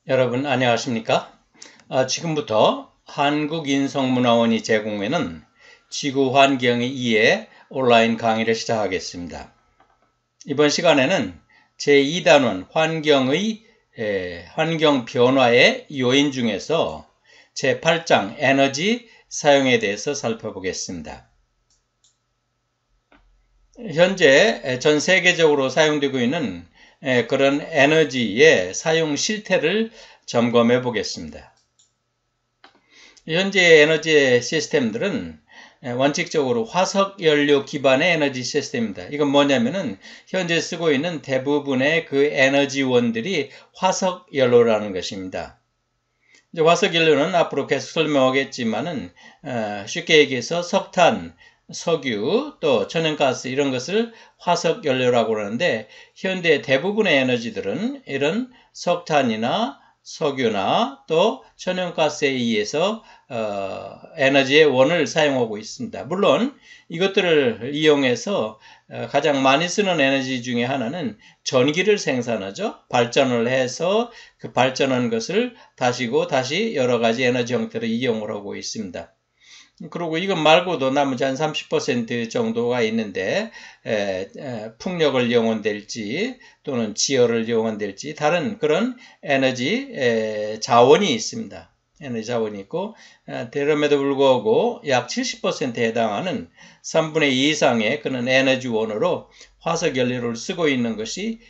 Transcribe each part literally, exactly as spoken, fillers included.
여러분 안녕하십니까? 아, 지금부터 한국인성문화원이 제공하는 지구환경의 이해 온라인 강의를 시작하겠습니다. 이번 시간에는 제이 단원 환경의 에, 환경 변화의 요인 중에서 제팔 장 에너지 사용에 대해서 살펴보겠습니다. 현재 전 세계적으로 사용되고 있는 그런 에너지의 사용 실태를 점검해 보겠습니다. 현재 에너지 시스템들은 원칙적으로 화석 연료 기반의 에너지 시스템입니다. 이건 뭐냐면은 현재 쓰고 있는 대부분의 그 에너지원들이 화석 연료라는 것입니다. 이제 화석 연료는 앞으로 계속 설명하겠지만은 쉽게 얘기해서 석탄, 석유, 또 천연가스 이런 것을 화석 연료라고 하는데 현대 대부분의 에너지들은 이런 석탄이나 석유나 또 천연가스에 의해서 어, 에너지의 원을 사용하고 있습니다. 물론 이것들을 이용해서 어, 가장 많이 쓰는 에너지 중에 하나는 전기를 생산하죠. 발전을 해서 그 발전한 것을 다시고 다시 여러 가지 에너지 형태로 이용을 하고 있습니다. 그리고 이것 말고도 나머지 한 삼십 퍼센트 정도가 있는데 에, 에, 풍력을 이용한될지 또는 지열을 이용한될지 다른 그런 에너지 에, 자원이 있습니다. 에너지 자원이 있고 그럼에도 불구하고 약 칠십 퍼센트에 해당하는 삼분의 이 이상의 그런 에너지원으로 화석 연료를 쓰고 있는 것이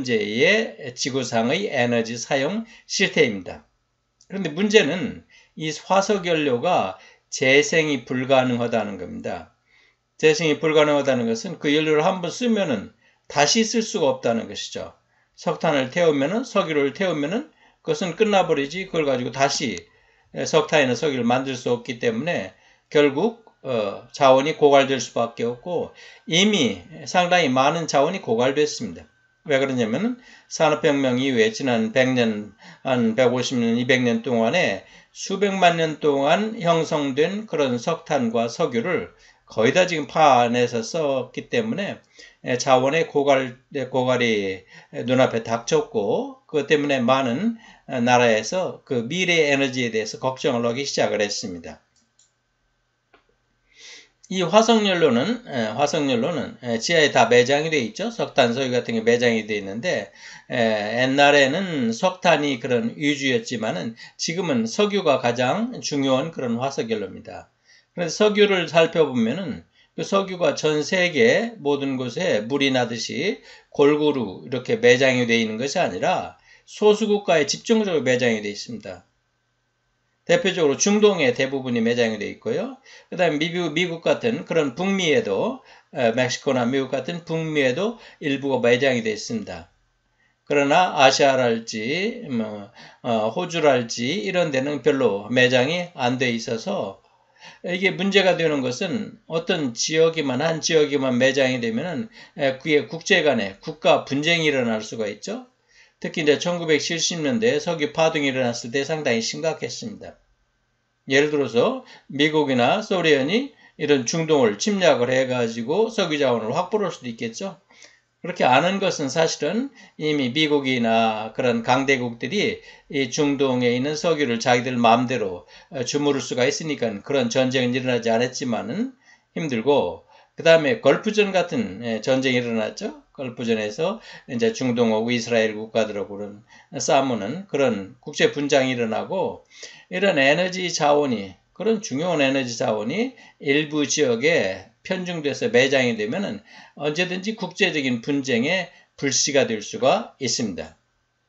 현재의 지구상의 에너지 사용 실태입니다. 그런데 문제는 이 화석 연료가 재생이 불가능하다는 겁니다. 재생이 불가능하다는 것은 그 연료를 한번 쓰면은 다시 쓸 수가 없다는 것이죠. 석탄을 태우면은 석유를 태우면은 그것은 끝나버리지 그걸 가지고 다시 석탄이나 석유를 만들 수 없기 때문에 결국 어, 자원이 고갈될 수밖에 없고 이미 상당히 많은 자원이 고갈됐습니다. 왜 그러냐면은 산업혁명 이후에 지난 백 년, 한 백오십 년, 이백 년 동안에 수백만 년 동안 형성된 그런 석탄과 석유를 거의 다 지금 파내서 썼기 때문에 자원의 고갈, 고갈이 눈앞에 닥쳤고 그것 때문에 많은 나라에서 그 미래 에너지에 대해서 걱정을 하기 시작을 했습니다. 이 화석연료는 화석연료는 지하에 다 매장이 되어 있죠. 석탄, 석유 같은 게 매장이 되어 있는데 옛날에는 석탄이 그런 위주였지만은 지금은 석유가 가장 중요한 그런 화석연료입니다. 그래서 석유를 살펴보면은 그 석유가 전 세계 모든 곳에 물이 나듯이 골고루 이렇게 매장이 되어 있는 것이 아니라 소수 국가에 집중적으로 매장이 되어 있습니다. 대표적으로 중동에 대부분이 매장이 되어 있고요. 그 다음에 미국, 미국 같은 그런 북미에도 멕시코나 미국 같은 북미에도 일부가 매장이 되어 있습니다. 그러나 아시아랄지 뭐, 어, 호주랄지 이런 데는 별로 매장이 안 돼 있어서 이게 문제가 되는 것은 어떤 지역이만 한 지역이만 매장이 되면은 그게 국제 간에 국가 분쟁이 일어날 수가 있죠. 특히 이제 천구백칠십 년대에 석유 파동이 일어났을 때 상당히 심각했습니다. 예를 들어서 미국이나 소련이 이런 중동을 침략을 해가지고 석유 자원을 확보할 수도 있겠죠. 그렇게 아는 것은 사실은 이미 미국이나 그런 강대국들이 이 중동에 있는 석유를 자기들 마음대로 주무를 수가 있으니까 그런 전쟁은 일어나지 않았지만은 힘들고 그 다음에 걸프전 같은 전쟁이 일어났죠. 걸프전에서 이제 중동하고 이스라엘 국가들하고는 싸우는 그런 국제 분쟁이 일어나고 이런 에너지 자원이 그런 중요한 에너지 자원이 일부 지역에 편중돼서 매장이 되면은 언제든지 국제적인 분쟁의 불씨가 될 수가 있습니다.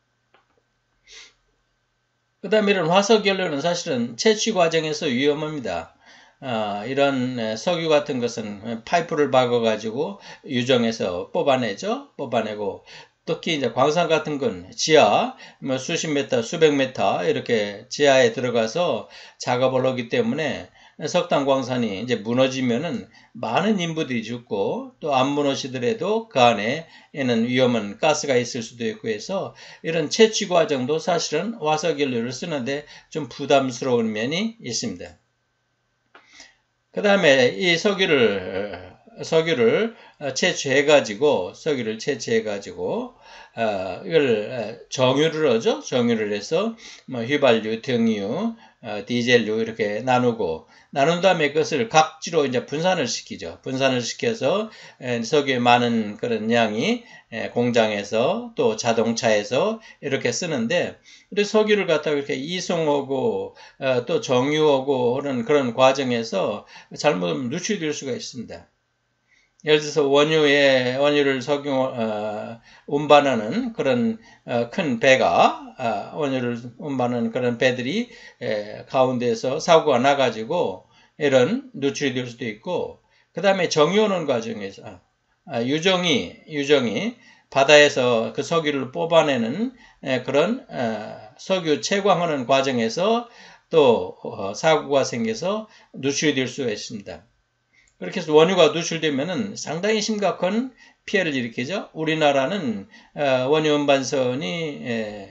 그 다음에 이런 화석연료는 사실은 채취 과정에서 위험합니다. 어, 이런 석유 같은 것은 파이프를 박아가지고 유정해서 뽑아내죠. 뽑아내고 특히 이제 광산 같은 건 지하 뭐 수십 미터, 수백 미터 이렇게 지하에 들어가서 작업을 하기 때문에 석탄 광산이 이제 무너지면은 많은 인부들이 죽고 또 안 무너지더라도 그 안에는 위험한 가스가 있을 수도 있고 해서 이런 채취 과정도 사실은 화석연료를 쓰는데 좀 부담스러운 면이 있습니다. 그 다음에 이 석유를 석유를 채취해 가지고 석유를 채취해 가지고 어, 이걸 정유를 하죠. 정유를 해서 뭐 휘발유, 등유, 어, 디젤유 이렇게 나누고 나눈 다음에 그것을 각지로 이제 분산을 시키죠. 분산을 시켜서 에, 석유의 많은 그런 양이 에, 공장에서 또 자동차에서 이렇게 쓰는데, 근데 석유를 갖다가 이렇게 이송하고 어, 또 정유하고 하는 그런 과정에서 잘못하면 누출될 수가 있습니다. 예를 들어서 원유에 원유를 석유 어, 운반하는 그런 어, 큰 배가 어, 원유를 운반하는 그런 배들이 에, 가운데서 사고가 나가지고 이런 누출이 될 수도 있고, 그 다음에 정유하는 과정에서 아, 유정이 유정이 바다에서 그 석유를 뽑아내는 에, 그런 어, 석유 채광하는 과정에서 또 어, 사고가 생겨서 누출이 될 수가 있습니다. 그렇게 해서 원유가 누출되면은 상당히 심각한 피해를 일으키죠. 우리나라는 원유 운반선이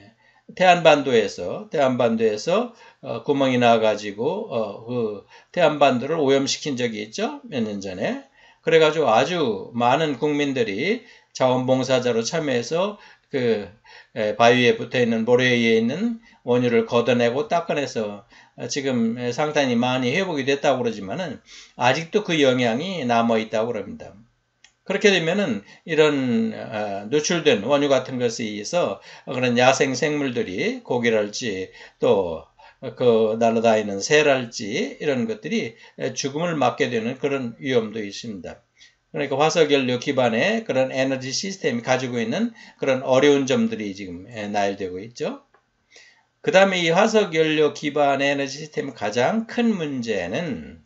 태안반도에서 태안반도에서 구멍이 나가지고 그 태안반도를 오염시킨 적이 있죠. 몇 년 전에. 그래가지고 아주 많은 국민들이 자원봉사자로 참여해서 그 바위에 붙어있는 모래 위에 있는 원유를 걷어내고 닦아내서 지금 상당히 많이 회복이 됐다고 그러지만은 아직도 그 영향이 남아있다고 그럽니다. 그렇게 되면은 이런 누출된 원유 같은 것에 의해서 그런 야생 생물들이 고기랄지 또 그 날아다니는 새랄지 이런 것들이 죽음을 맞게 되는 그런 위험도 있습니다. 그러니까 화석연료 기반의 그런 에너지 시스템이 가지고 있는 그런 어려운 점들이 지금 나열되고 있죠. 그 다음에 이 화석연료 기반의 에너지 시스템의 가장 큰 문제는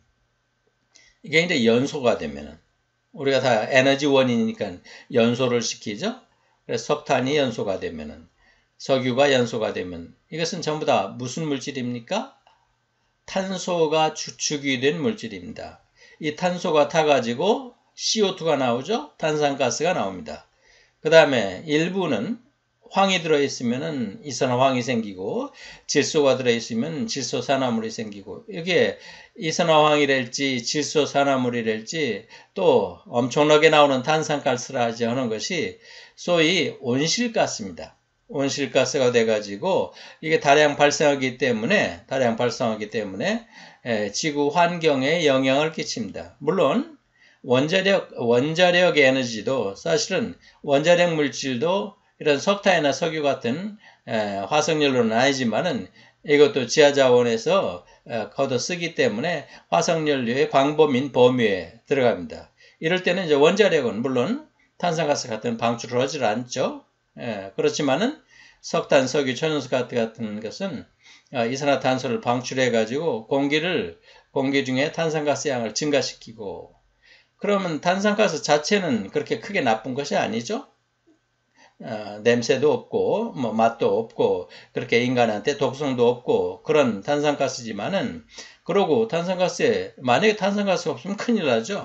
이게 이제 연소가 되면은, 우리가 다 에너지 원인이니까 연소를 시키죠. 그래서 석탄이 연소가 되면은, 석유가 연소가 되면 이것은 전부 다 무슨 물질입니까? 탄소가 주축이 된 물질입니다. 이 탄소가 타가지고 씨오투가 나오죠. 탄산가스가 나옵니다. 그 다음에 일부는 황이 들어있으면 이산화황이 생기고, 질소가 들어있으면 질소산화물이 생기고, 이게 이산화황이랄지 질소산화물이랄지 또 엄청나게 나오는 탄산가스라 하는 것이 소위 온실가스입니다. 온실가스가 돼가지고 이게 다량 발생하기 때문에 다량 발생하기 때문에 지구 환경에 영향을 끼칩니다. 물론 원자력 원자력 에너지도 사실은 원자력 물질도 이런 석탄이나 석유 같은 화석연료는 아니지만은 이것도 지하자원에서 걷어 쓰기 때문에 화석연료의 광범위인 범위에 들어갑니다. 이럴 때는 이제 원자력은 물론 탄산가스 같은 방출을 하지 않죠. 예, 그렇지만은 석탄, 석유, 천연가스 같은 것은 이산화탄소를 방출해가지고 공기를, 공기 중에 탄산가스 양을 증가시키고, 그러면 탄산가스 자체는 그렇게 크게 나쁜 것이 아니죠. 어, 냄새도 없고, 뭐, 맛도 없고, 그렇게 인간한테 독성도 없고, 그런 탄산가스지만은, 그러고 탄산가스에, 만약에 탄산가스가 없으면 큰일 나죠.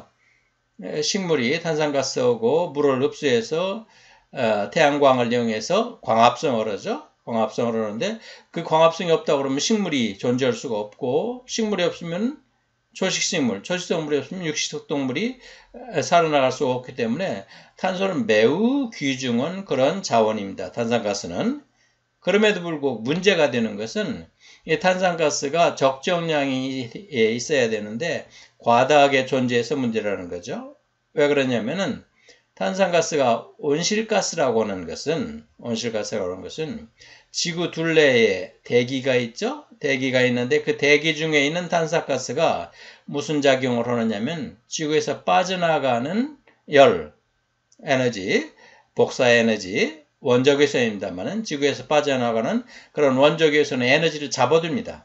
식물이 탄산가스하고 물을 흡수해서 어, 태양광을 이용해서 광합성을 하죠. 광합성을 하는데 그 광합성이 없다 그러면 식물이 존재할 수가 없고, 식물이 없으면 초식식물, 초식동물이 없으면 육식동물이 살아나갈 수가 없기 때문에 탄소는 매우 귀중한 그런 자원입니다. 탄산가스는. 그럼에도 불구하고 문제가 되는 것은 이 탄산가스가 적정량이 있어야 되는데 과다하게 존재해서 문제라는 거죠. 왜 그러냐면은 탄산가스가 온실가스라고 하는 것은 온실가스라고 하는 것은 지구 둘레에 대기가 있죠. 대기가 있는데 그 대기 중에 있는 탄산가스가 무슨 작용을 하느냐면 지구에서 빠져나가는 열, 에너지, 복사 에너지, 원적외선입니다만은 지구에서 빠져나가는 그런 원적외선의 에너지를 잡아둡니다.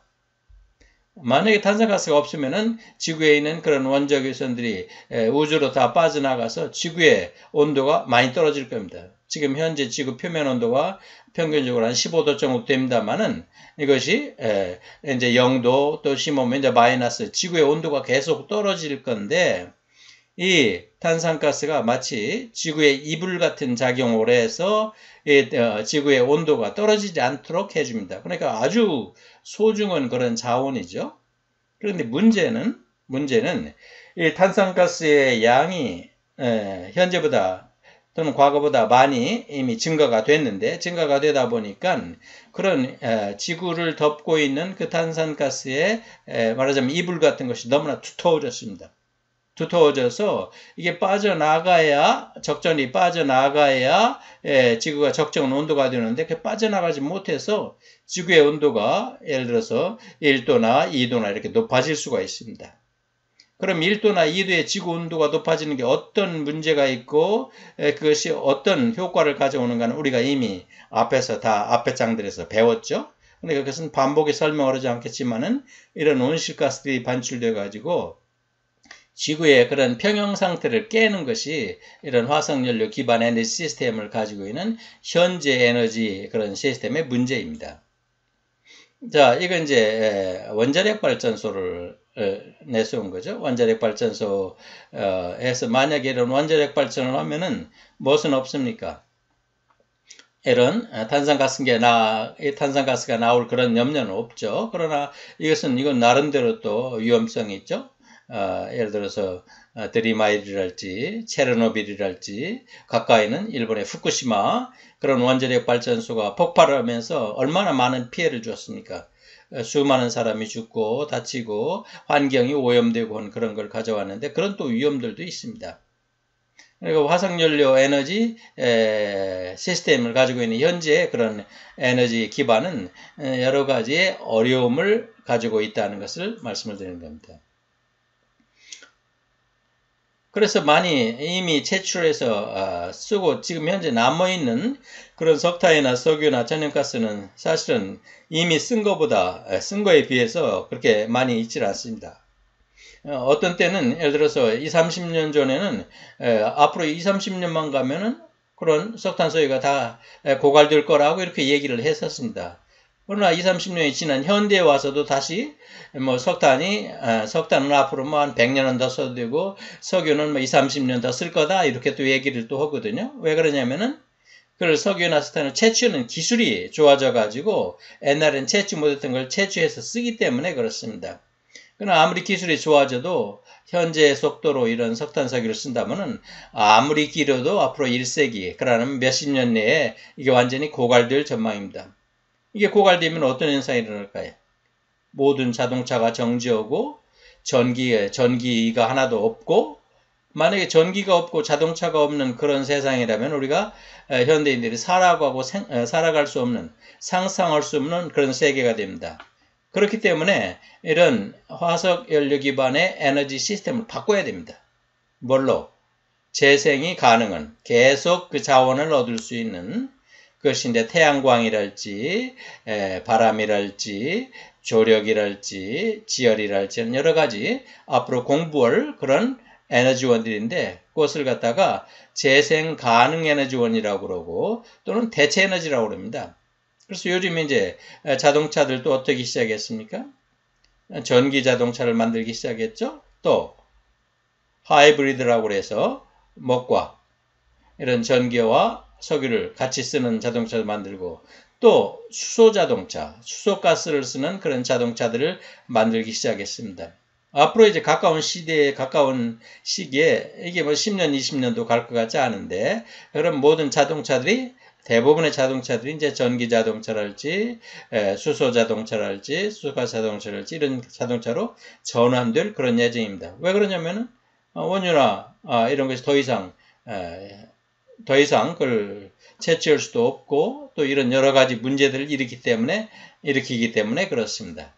만약에 탄산가스가 없으면은 지구에 있는 그런 원적외선들이 우주로 다 빠져나가서 지구의 온도가 많이 떨어질 겁니다. 지금 현재 지구 표면 온도가 평균적으로 한 십오 도 정도 됩니다만은 이것이 이제 영 도 또 심하면 이제 마이너스, 지구의 온도가 계속 떨어질 건데, 이 탄산가스가 마치 지구의 이불 같은 작용을 해서 지구의 온도가 떨어지지 않도록 해줍니다. 그러니까 아주 소중한 그런 자원이죠. 그런데 문제는, 문제는 이 탄산가스의 양이 에, 현재보다 또는 과거보다 많이 이미 증가가 됐는데 증가가 되다 보니까 그런 에, 지구를 덮고 있는 그 탄산가스의 에, 말하자면 이불 같은 것이 너무나 두터워졌습니다. 두터워져서 이게 빠져나가야 적절히 빠져나가야 에, 지구가 적정 온도가 되는데 그 빠져나가지 못해서 지구의 온도가 예를 들어서 일 도나 이 도나 이렇게 높아질 수가 있습니다. 그럼 일 도나 이 도의 지구 온도가 높아지는 게 어떤 문제가 있고 그것이 어떤 효과를 가져오는가는 우리가 이미 앞에서 다 앞에 장들에서 배웠죠. 근데 그것은 반복에 설명을 하지 않겠지만은 이런 온실가스들이 반출돼 가지고 지구의 그런 평형 상태를 깨는 것이 이런 화석연료 기반 에너지 시스템을 가지고 있는 현재 에너지 그런 시스템의 문제입니다. 자, 이건 이제 원자력 발전소를 내세운 거죠. 원자력 발전소에서 만약에 이런 원자력 발전을 하면은 무엇은 없습니까? 이런 탄산가스가 나, 탄산가스가 나올 그런 염려는 없죠. 그러나 이것은 이건 나름대로 또 위험성이 있죠. 어, 예를 들어서 어, 드리마일이랄지 체르노빌이랄지 가까이는 일본의 후쿠시마 그런 원자력 발전소가 폭발하면서 얼마나 많은 피해를 줬습니까? 어, 수많은 사람이 죽고 다치고 환경이 오염되고 한 그런 걸 가져왔는데 그런 또 위험들도 있습니다. 그리고 화석연료 에너지 에, 시스템을 가지고 있는 현재의 그런 에너지 기반은 여러 가지의 어려움을 가지고 있다는 것을 말씀을 드리는 겁니다. 그래서 많이 이미 채취해서 쓰고 지금 현재 남아있는 그런 석탄이나 석유나 천연가스는 사실은 이미 쓴 것보다 쓴 거에 비해서 그렇게 많이 있질 않습니다. 어떤 때는 예를 들어서 이십, 삼십 년 전에는 앞으로 이십, 삼십 년만 가면은 그런 석탄 석유가 다 고갈될 거라고 이렇게 얘기를 했었습니다. 그러나 이십, 삼십 년이 지난 현대에 와서도 다시 뭐 석탄이 아, 석탄은 앞으로 뭐 한 백 년은 더 써도 되고 석유는 뭐 이십, 삼십 년 더 쓸 거다 이렇게 또 얘기를 또 하거든요. 왜 그러냐면은 그 석유나 석탄을 채취하는 기술이 좋아져 가지고 옛날엔 채취 못했던 걸 채취해서 쓰기 때문에 그렇습니다. 그러나 아무리 기술이 좋아져도 현재 속도로 이런 석탄 석유를 쓴다면은 아무리 길어도 앞으로 일 세기 그러면 몇십 년 내에 이게 완전히 고갈될 전망입니다. 이게 고갈되면 어떤 현상이 일어날까요? 모든 자동차가 정지하고 전기, 전기가 하나도 없고 만약에 전기가 없고 자동차가 없는 그런 세상이라면 우리가 현대인들이 살아가고 생, 살아갈 수 없는 상상할 수 없는 그런 세계가 됩니다. 그렇기 때문에 이런 화석연료 기반의 에너지 시스템을 바꿔야 됩니다. 뭘로? 재생이 가능한 계속 그 자원을 얻을 수 있는 그것이 이제 태양광이랄지 에, 바람이랄지 조력이랄지 지열이랄지 여러 가지 앞으로 공부할 그런 에너지원들인데 그것을 갖다가 재생 가능 에너지원이라고 그러고 또는 대체 에너지라고 그럽니다. 그래서 요즘 이제 자동차들도 어떻게 시작했습니까? 전기 자동차를 만들기 시작했죠. 또 하이브리드라고 해서 목과 이런 전기와 석유를 같이 쓰는 자동차를 만들고 또 수소자동차, 수소가스를 쓰는 그런 자동차들을 만들기 시작했습니다. 앞으로 이제 가까운 시대에, 가까운 시기에 이게 뭐 십 년, 이십 년도 갈 것 같지 않은데 그런 모든 자동차들이 대부분의 자동차들이 이제 전기 자동차랄지 수소 자동차랄지 수소가스 자동차랄지 이런 자동차로 전환될 그런 예정입니다. 왜 그러냐면은 원유나 이런 것이 더 이상 더 이상 그걸 채취할 수도 없고 또 이런 여러 가지 문제들을 일으키기 때문에 일으키기 때문에 그렇습니다.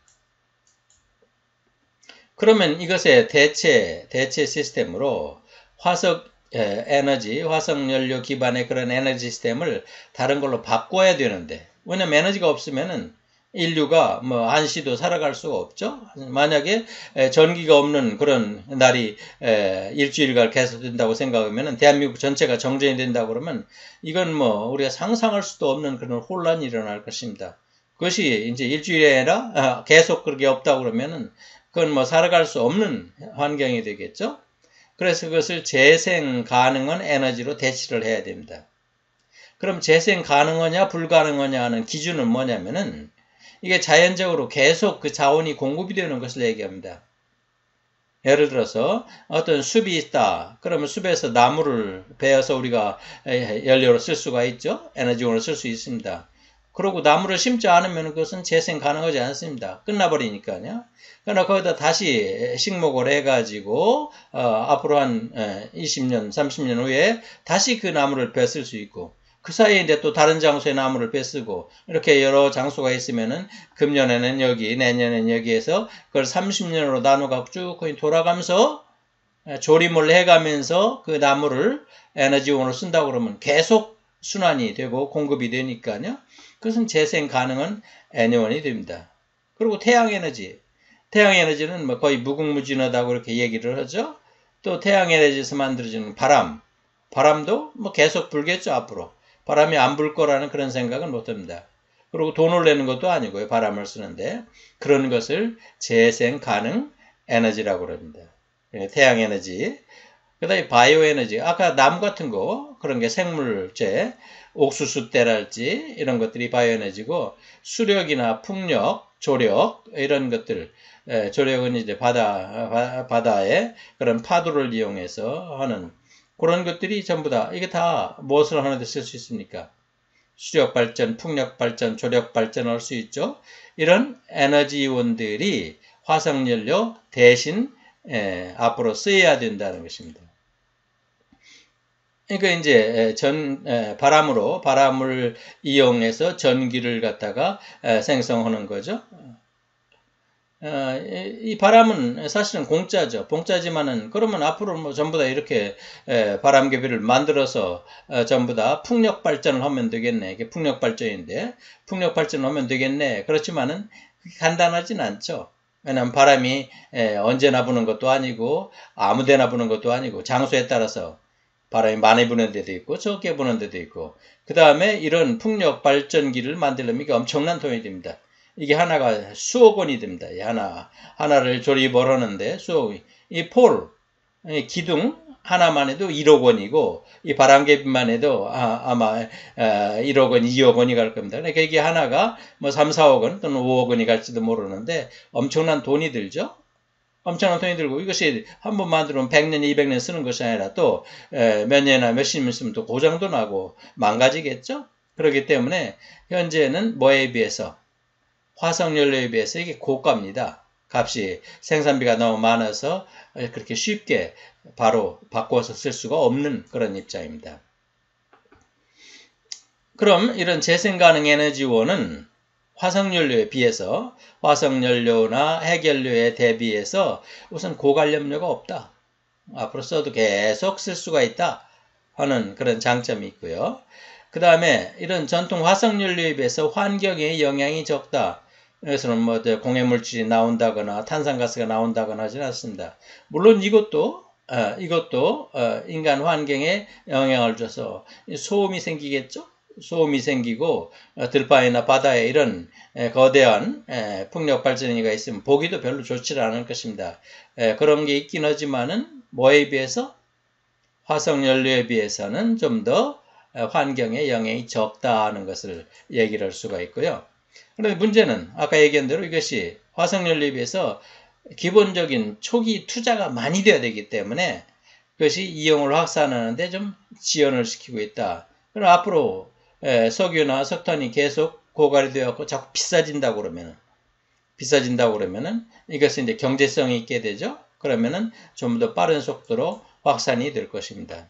그러면 이것의 대체 대체 시스템으로 화석 에너지, 화석연료 기반의 그런 에너지 시스템을 다른 걸로 바꿔야 되는데 왜냐면 에너지가 없으면은 인류가 뭐 한시도 살아갈 수가 없죠. 만약에 전기가 없는 그런 날이 일주일간 계속된다고 생각하면 대한민국 전체가 정전이 된다고 그러면 이건 뭐 우리가 상상할 수도 없는 그런 혼란이 일어날 것입니다. 그것이 이제 일주일이 아니라 계속 그렇게 없다고 그러면은 그건 뭐 살아갈 수 없는 환경이 되겠죠. 그래서 그것을 재생 가능한 에너지로 대체를 해야 됩니다. 그럼 재생 가능하냐 불가능하냐 하는 기준은 뭐냐면은 이게 자연적으로 계속 그 자원이 공급이 되는 것을 얘기합니다. 예를 들어서 어떤 숲이 있다. 그러면 숲에서 나무를 베어서 우리가 연료로 쓸 수가 있죠. 에너지원으로 쓸 수 있습니다. 그리고 나무를 심지 않으면 그것은 재생 가능하지 않습니다. 끝나버리니까요. 그러나 거기다 다시 식목을 해가지고 어, 앞으로 한 이십 년, 삼십 년 후에 다시 그 나무를 베쓸 수 있고 그 사이에 이제 또 다른 장소의 나무를 빼쓰고 이렇게 여러 장소가 있으면은 금년에는 여기, 내년에는 여기에서 그걸 삼십 년으로 나눠갖고 쭉 거의 돌아가면서 조림을 해가면서 그 나무를 에너지원으로 쓴다고 그러면 계속 순환이 되고 공급이 되니까요. 그것은 재생 가능한 에너지원이 됩니다. 그리고 태양에너지. 태양에너지는 뭐 거의 무궁무진하다고 이렇게 얘기를 하죠. 또 태양에너지에서 만들어지는 바람. 바람도 뭐 계속 불겠죠, 앞으로. 바람이 안 불 거라는 그런 생각은 못 합니다. 그리고 돈을 내는 것도 아니고요. 바람을 쓰는데. 그런 것을 재생 가능 에너지라고 합니다. 태양에너지. 그 다음에 바이오에너지. 아까 나무 같은 거, 그런 게 생물체, 옥수수대랄지 이런 것들이 바이오에너지고 수력이나 풍력, 조력 이런 것들. 조력은 이제 바다, 바다의 그런 파도를 이용해서 하는 그런 것들이 전부 다 이게 다 무엇을 하는데 쓸 수 있습니까? 수력 발전, 풍력 발전, 조력 발전을 할 수 있죠. 이런 에너지원들이 화석연료 대신 에, 앞으로 쓰여야 된다는 것입니다. 그러니까 이제 전 에, 바람으로 바람을 이용해서 전기를 갖다가 에, 생성하는 거죠. 어, 이 바람은 사실은 공짜죠. 공짜지만은 그러면 앞으로 뭐 전부 다 이렇게 에, 바람개비를 만들어서 어, 전부 다 풍력 발전을 하면 되겠네. 이게 풍력 발전인데 풍력 발전을 하면 되겠네. 그렇지만은 간단하진 않죠. 왜냐하면 바람이 에, 언제나 부는 것도 아니고 아무데나 부는 것도 아니고 장소에 따라서 바람이 많이 부는 데도 있고 적게 부는 데도 있고 그 다음에 이런 풍력 발전기를 만들려면 이게 엄청난 돈이 됩니다. 이게 하나가 수억 원이 됩니다. 하나, 하나를 조립을 하는데 수억, 이 폴, 이 기둥 하나만 해도 일억 원이고, 이 바람개비만 해도 아, 아마 일억 원, 이억 원이 갈 겁니다. 그러니까 이게 하나가 뭐 삼, 사억 원 또는 오억 원이 갈지도 모르는데 엄청난 돈이 들죠? 엄청난 돈이 들고 이것이 한 번 만들면 백 년, 이백 년 쓰는 것이 아니라 또 몇 년이나 몇십 년 쓰면 또 고장도 나고 망가지겠죠? 그렇기 때문에 현재는 뭐에 비해서 화석연료에 비해서 이게 고가입니다. 값이 생산비가 너무 많아서 그렇게 쉽게 바로 바꿔서 쓸 수가 없는 그런 입장입니다. 그럼 이런 재생가능 에너지원은 화석연료에 비해서 화석연료나 핵연료에 대비해서 우선 고관련료가 없다. 앞으로 써도 계속 쓸 수가 있다 하는 그런 장점이 있고요. 그 다음에 이런 전통 화석연료에 비해서 환경에 영향이 적다. 여기서는 뭐 공해물질이 나온다거나 탄산가스가 나온다거나 하지는 않습니다. 물론 이것도 어, 이것도 어, 인간 환경에 영향을 줘서 소음이 생기겠죠. 소음이 생기고 어, 들바위나 바다에 이런 에, 거대한 에, 풍력 발전기가 있으면 보기도 별로 좋지 않을 것입니다. 에, 그런 게 있긴 하지만은 뭐에 비해서 화석연료에 비해서는 좀 더 환경에 영향이 적다 하는 것을 얘기를 할 수가 있고요. 그런데 문제는 아까 얘기한 대로 이것이 화석연료에 비해서 기본적인 초기 투자가 많이 돼야 되기 때문에 그것이 이용을 확산하는데 좀 지연을 시키고 있다. 그럼 앞으로 석유나 석탄이 계속 고갈이 되었고 자꾸 비싸진다고 그러면은 비싸진다고 그러면은 이것은 이제 경제성이 있게 되죠. 그러면은 좀 더 빠른 속도로 확산이 될 것입니다.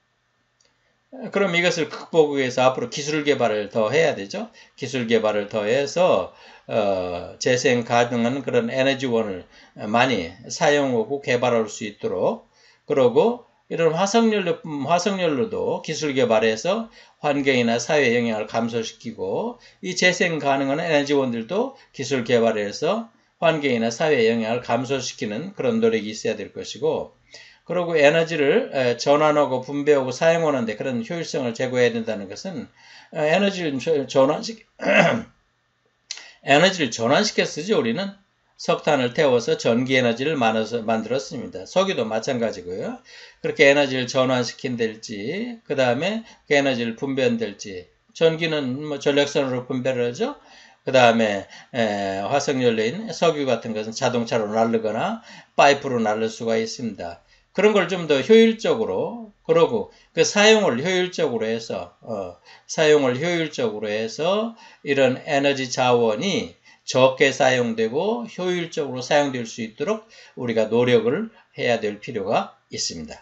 그럼 이것을 극복하기 위해서 앞으로 기술 개발을 더 해야 되죠. 기술 개발을 더 해서 어, 재생 가능한 그런 에너지원을 많이 사용하고 개발할 수 있도록 그러고 이런 화석연료, 화석연료도 기술 개발해서 환경이나 사회에 영향을 감소시키고 이 재생 가능한 에너지원들도 기술 개발해서 환경이나 사회에 영향을 감소시키는 그런 노력이 있어야 될 것이고 그리고 에너지를 전환하고 분배하고 사용하는데 그런 효율성을 제고해야 된다는 것은 에너지를 전환시키, 에너지를 전환시켜 쓰죠. 우리는 석탄을 태워서 전기 에너지를 만들었습니다. 석유도 마찬가지고요. 그렇게 에너지를 전환시킨될지 그 다음에 그 에너지를 분배한될지 전기는 뭐 전력선으로 분배를 하죠. 그 다음에 화석연료인 석유 같은 것은 자동차로 날르거나 파이프로 날를 수가 있습니다. 그런 걸 좀 더 효율적으로, 그러고 그 사용을 효율적으로 해서 어, 사용을 효율적으로 해서 이런 에너지 자원이 적게 사용되고 효율적으로 사용될 수 있도록 우리가 노력을 해야 될 필요가 있습니다.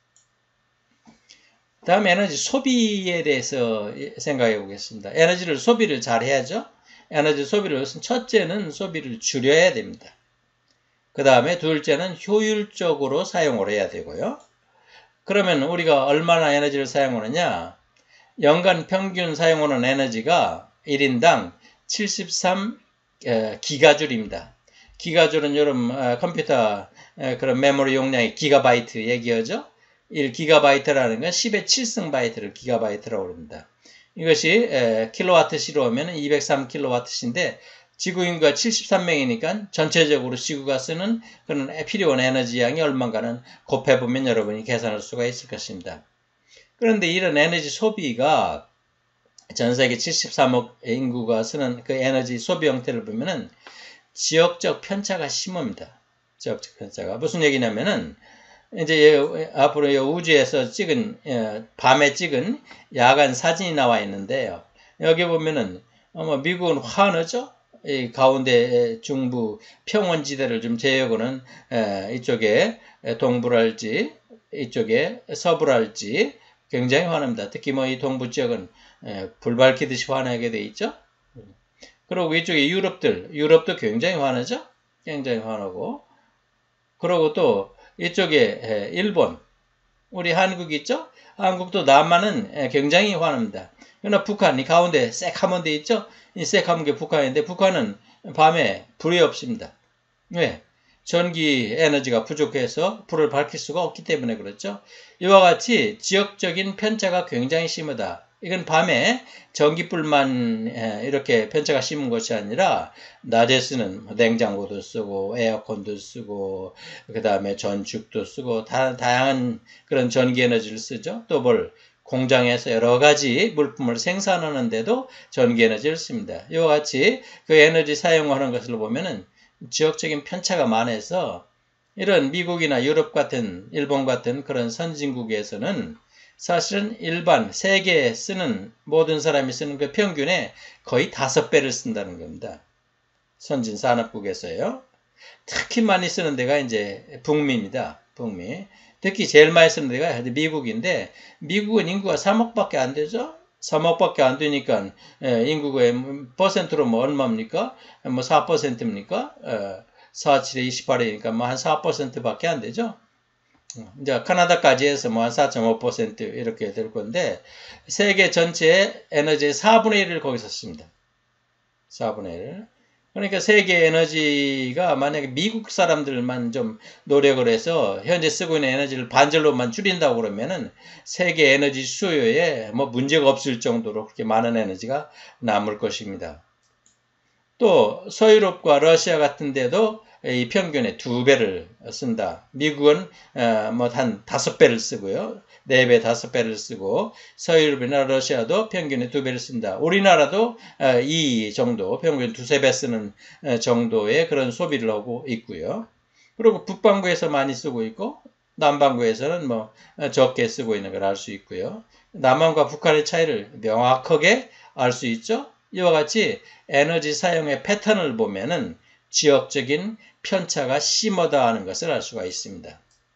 다음 에너지 소비에 대해서 생각해 보겠습니다. 에너지를 소비를 잘 해야죠. 에너지 소비를 첫째는 소비를 줄여야 됩니다. 그 다음에 둘째는 효율적으로 사용을 해야 되고요. 그러면 우리가 얼마나 에너지를 사용하느냐? 연간 평균 사용하는 에너지가 일 인당 칠십삼 기가줄입니다. 기가줄은 여러분 컴퓨터 그런 메모리 용량이 기가바이트 얘기하죠. 일 기가바이트라는 건 십의 칠승 바이트를 기가바이트라고 합니다. 이것이 킬로와트시로 하면 이백삼 킬로와트시인데 지구 인구가 칠십삼 명이니까 전체적으로 지구가 쓰는 그런 필요한 에너지 양이 얼마인가는 곱해보면 여러분이 계산할 수가 있을 것입니다. 그런데 이런 에너지 소비가 전 세계 칠십삼억 인구가 쓰는 그 에너지 소비 형태를 보면은 지역적 편차가 심합니다. 지역적 편차가. 무슨 얘기냐면은 이제 앞으로 우주에서 찍은 밤에 찍은 야간 사진이 나와 있는데요. 여기 보면은 미국은 환하죠. 이 가운데 중부 평원지대를 좀 제외하고는 이쪽에 동부랄지 이쪽에 서부랄지 굉장히 환합니다. 특히 뭐 이 동부 지역은 불 밝히듯이 환하게 돼 있죠. 그리고 이쪽에 유럽들, 유럽도 굉장히 환하죠. 굉장히 환하고. 그리고 또 이쪽에 일본, 우리 한국 있죠? 한국도 남한은 굉장히 환합니다. 그러나 북한, 이 가운데 새카만 데 있죠? 이 새카만 게 북한인데 북한은 밤에 불이 없습니다. 왜? 전기 에너지가 부족해서 불을 밝힐 수가 없기 때문에 그렇죠. 이와 같이 지역적인 편차가 굉장히 심하다. 이건 밤에 전기불만 이렇게 편차가 심은 것이 아니라 낮에 쓰는 냉장고도 쓰고 에어컨도 쓰고 그 다음에 전축도 쓰고 다, 다양한 그런 전기 에너지를 쓰죠. 또 뭘 공장에서 여러 가지 물품을 생산하는데도 전기 에너지를 씁니다. 이와 같이 그 에너지 사용하는 것을 보면은 지역적인 편차가 많아서 이런 미국이나 유럽 같은 일본 같은 그런 선진국에서는 사실은 일반 세계에 쓰는 모든 사람이 쓰는 그 평균의 거의 다섯 배를 쓴다는 겁니다. 선진 산업국에서요. 특히 많이 쓰는 데가 이제 북미입니다. 북미. 특히 제일 많이 쓰는 데가 미국인데 미국은 인구가 삼억밖에 안 되죠. 삼억밖에 안 되니까 인구의 퍼센트로 뭐 얼마입니까? 뭐 사 퍼센트입니까? 사, 칠에 이십팔이니까 뭐 한 사 퍼센트밖에 안 되죠. 이제 캐나다까지 해서 뭐 한 사 점 오 퍼센트 이렇게 될 건데 세계 전체의 에너지의 사분의 일을 거기서 씁니다. 사분의 일. 그러니까 세계 에너지가 만약에 미국 사람들만 좀 노력을 해서 현재 쓰고 있는 에너지를 반절로만 줄인다고 그러면은 세계 에너지 수요에 뭐 문제가 없을 정도로 그렇게 많은 에너지가 남을 것입니다. 또 서유럽과 러시아 같은 데도 이 평균의 두 배를 쓴다. 미국은 뭐 한 다섯 배를 쓰고요. 네 배, 다섯 배를 쓰고 서유럽이나 러시아도 평균의 두 배를 쓴다. 우리나라도 이 정도, 평균 두세 배 쓰는 정도의 그런 소비를 하고 있고요. 그리고 북반구에서 많이 쓰고 있고 남반구에서는 뭐 적게 쓰고 있는 걸 알 수 있고요. 남한과 북한의 차이를 명확하게 알 수 있죠. 이와 같이 에너지 사용의 패턴을 보면은 지역적인 편차가 심하다 하는 것을 알 수가 있습니다.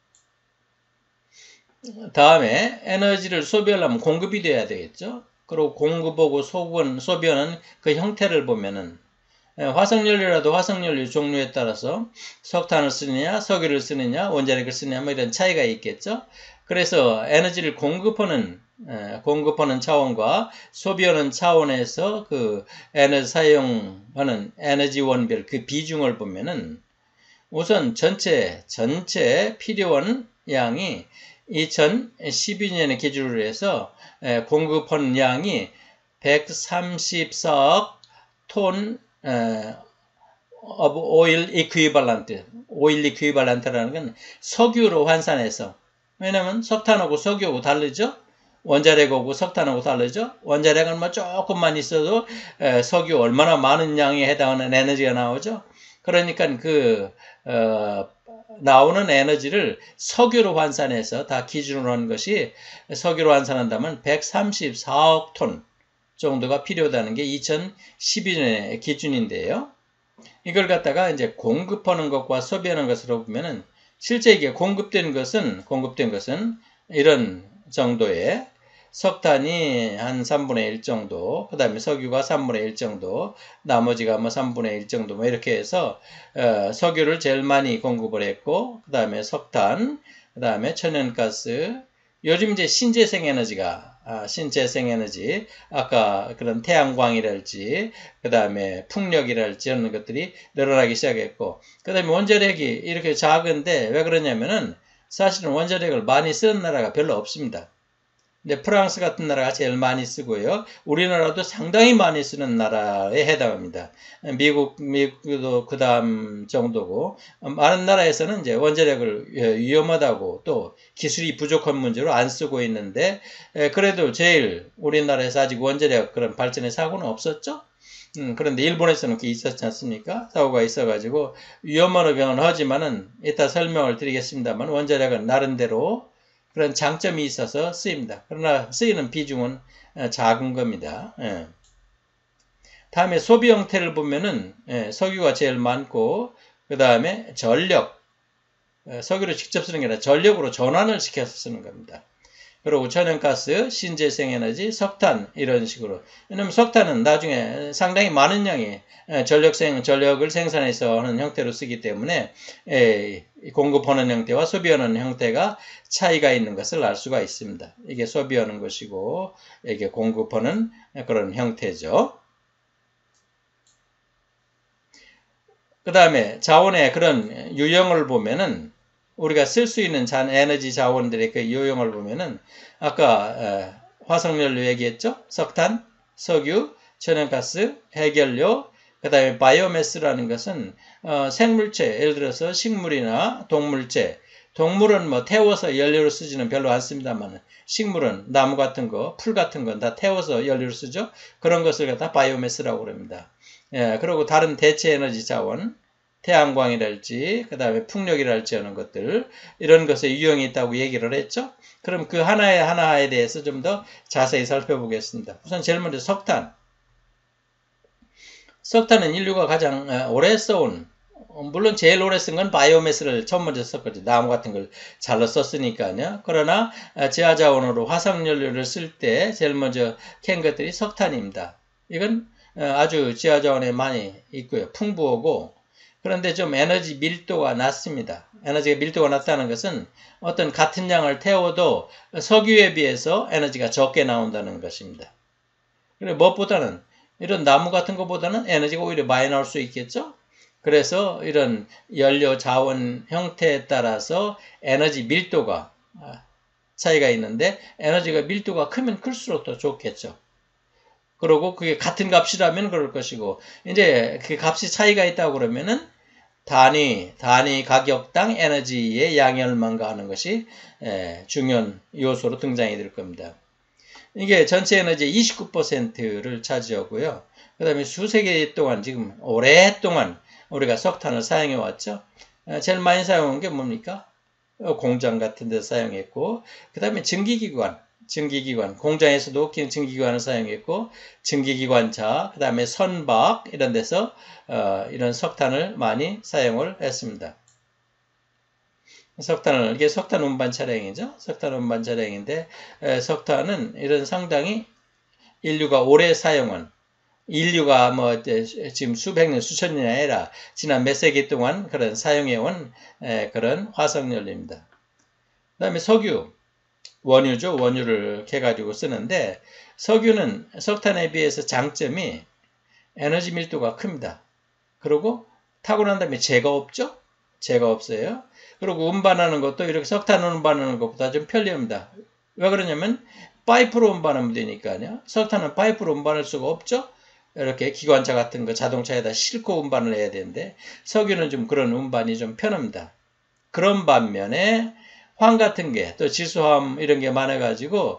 다음에 에너지를 소비하려면 공급이 돼야 되겠죠. 그리고 공급하고 소비하는, 소비하는 그 형태를 보면은 화석연료라도 화석연료 종류에 따라서 석탄을 쓰느냐, 석유를 쓰느냐, 원자력을 쓰느냐 뭐 이런 차이가 있겠죠. 그래서 에너지를 공급하는 공급하는 차원과 소비하는 차원에서 그 에너지 사용하는 에너지 원별 그 비중을 보면은 우선 전체 전체 필요한 양이 이천십이 년에 기준으로 해서 공급하는 양이 백삼십사억 톤 of oil equivalent, 오일 이퀴발런트라는 건 석유로 환산해서 왜냐하면 석탄하고 석유하고 다르죠. 원자력하고 석탄하고 다르죠? 원자력은 뭐 조금만 있어도 에, 석유 얼마나 많은 양에 해당하는 에너지가 나오죠? 그러니까 그 어, 나오는 에너지를 석유로 환산해서 다 기준으로 한 것이 석유로 환산한다면 백삼십사억 톤 정도가 필요하다는 게 이천십이 년의 기준인데요. 이걸 갖다가 이제 공급하는 것과 소비하는 것으로 보면은 실제 이게 공급된 것은 공급된 것은 이런 정도의 석탄이 한 삼분의 일 정도, 그 다음에 석유가 삼분의 일 정도, 나머지가 뭐 삼분의 일 정도, 뭐 이렇게 해서, 어, 석유를 제일 많이 공급을 했고, 그 다음에 석탄, 그 다음에 천연가스, 요즘 이제 신재생 에너지가, 아, 신재생 에너지, 아까 그런 태양광이랄지, 그 다음에 풍력이랄지 이런 것들이 늘어나기 시작했고, 그 다음에 원자력이 이렇게 작은데 왜 그러냐면은 사실은 원자력을 많이 쓰는 나라가 별로 없습니다. 근데 프랑스 같은 나라가 제일 많이 쓰고요. 우리나라도 상당히 많이 쓰는 나라에 해당합니다. 미국, 미국도 그 다음 정도고, 많은 나라에서는 이제 원자력을 위험하다고 또 기술이 부족한 문제로 안 쓰고 있는데, 그래도 제일 우리나라에서 아직 원자력 그런 발전의 사고는 없었죠? 음, 그런데 일본에서는 그게 있었지 않습니까? 사고가 있어가지고 위험한 병은 하지만은 이따 설명을 드리겠습니다만 원자력은 나름대로 그런 장점이 있어서 쓰입니다. 그러나 쓰이는 비중은 작은 겁니다. 예. 다음에 소비 형태를 보면은 예, 석유가 제일 많고 그 다음에 전력, 예, 석유를 직접 쓰는 게 아니라 전력으로 전환을 시켜서 쓰는 겁니다. 그리고 천연가스, 신재생에너지, 석탄 이런 식으로. 왜냐하면 석탄은 나중에 상당히 많은 양의 전력생, 전력을 생산해서 하는 형태로 쓰기 때문에 공급하는 형태와 소비하는 형태가 차이가 있는 것을 알 수가 있습니다. 이게 소비하는 것이고 이게 공급하는 그런 형태죠. 그 다음에 자원의 그런 유형을 보면은 우리가 쓸 수 있는 잔 에너지 자원들의 그 유형을 보면은 아까 화석연료 얘기했죠? 석탄, 석유, 천연가스, 해결료, 그 다음에 바이오매스라는 것은 어, 생물체, 예를 들어서 식물이나 동물체, 동물은 뭐 태워서 연료로 쓰지는 별로 않습니다만 식물은 나무 같은 거, 풀 같은 건 다 태워서 연료로 쓰죠. 그런 것을 갖다 바이오매스라고 그럽니다. 예, 그리고 다른 대체 에너지 자원, 태양광이랄지 그 다음에 풍력이랄지 하는 것들 이런 것에 유형이 있다고 얘기를 했죠. 그럼 그 하나에 하나에 대해서 좀 더 자세히 살펴보겠습니다. 우선 제일 먼저 석탄. 석탄은 인류가 가장 오래 써온, 물론 제일 오래 쓴 건 바이오매스를 처음 먼저 썼거든요. 나무 같은 걸 잘라 썼으니까요. 그러나 지하자원으로 화석연료를 쓸 때 제일 먼저 캔 것들이 석탄입니다. 이건 아주 지하자원에 많이 있고요. 풍부하고 그런데 좀 에너지 밀도가 낮습니다. 에너지가 밀도가 낮다는 것은 어떤 같은 양을 태워도 석유에 비해서 에너지가 적게 나온다는 것입니다. 그리고 무엇보다는 이런 나무 같은 것보다는 에너지가 오히려 많이 나올 수 있겠죠? 그래서 이런 연료 자원 형태에 따라서 에너지 밀도가 차이가 있는데 에너지가 밀도가 크면 클수록 더 좋겠죠. 그리고 그게 같은 값이라면 그럴 것이고 이제 그 값이 차이가 있다고 그러면은 단위, 단위 가격당 에너지의 양이 얼마인가 하는 것이 중요한 요소로 등장이 될 겁니다. 이게 전체 에너지의 이십구 퍼센트를 차지하고요. 그 다음에 수세기 동안 지금 오랫동안 우리가 석탄을 사용해 왔죠. 제일 많이 사용한 게 뭡니까? 공장 같은 데서 사용했고 그 다음에 증기기관, 증기기관, 공장에서도 증기기관을 사용했고 증기기관차, 그 다음에 선박 이런 데서 어, 이런 석탄을 많이 사용을 했습니다. 석탄을, 이게 석탄 운반 차량이죠. 석탄 운반 차량인데 에, 석탄은 이런 상당히 인류가 오래 사용한, 인류가 뭐 지금 수백 년, 수천 년이 아니라 지난 몇 세기 동안 그런 사용해온 에, 그런 화석연료입니다. 그 다음에 석유, 원유죠. 원유를 캐가지고 쓰는데 석유는 석탄에 비해서 장점이 에너지 밀도가 큽니다. 그리고 타고 난 다음에 재가 없죠? 재가 없어요. 그리고 운반하는 것도 이렇게 석탄 운반하는 것보다 좀 편리합니다. 왜 그러냐면 파이프로 운반하면 되니까요. 석탄은 파이프로 운반할 수가 없죠? 이렇게 기관차 같은 거 자동차에다 싣고 운반을 해야 되는데 석유는 좀 그런 운반이 좀 편합니다. 그런 반면에 황 같은 게 또 지수화합 이런 게 많아가지고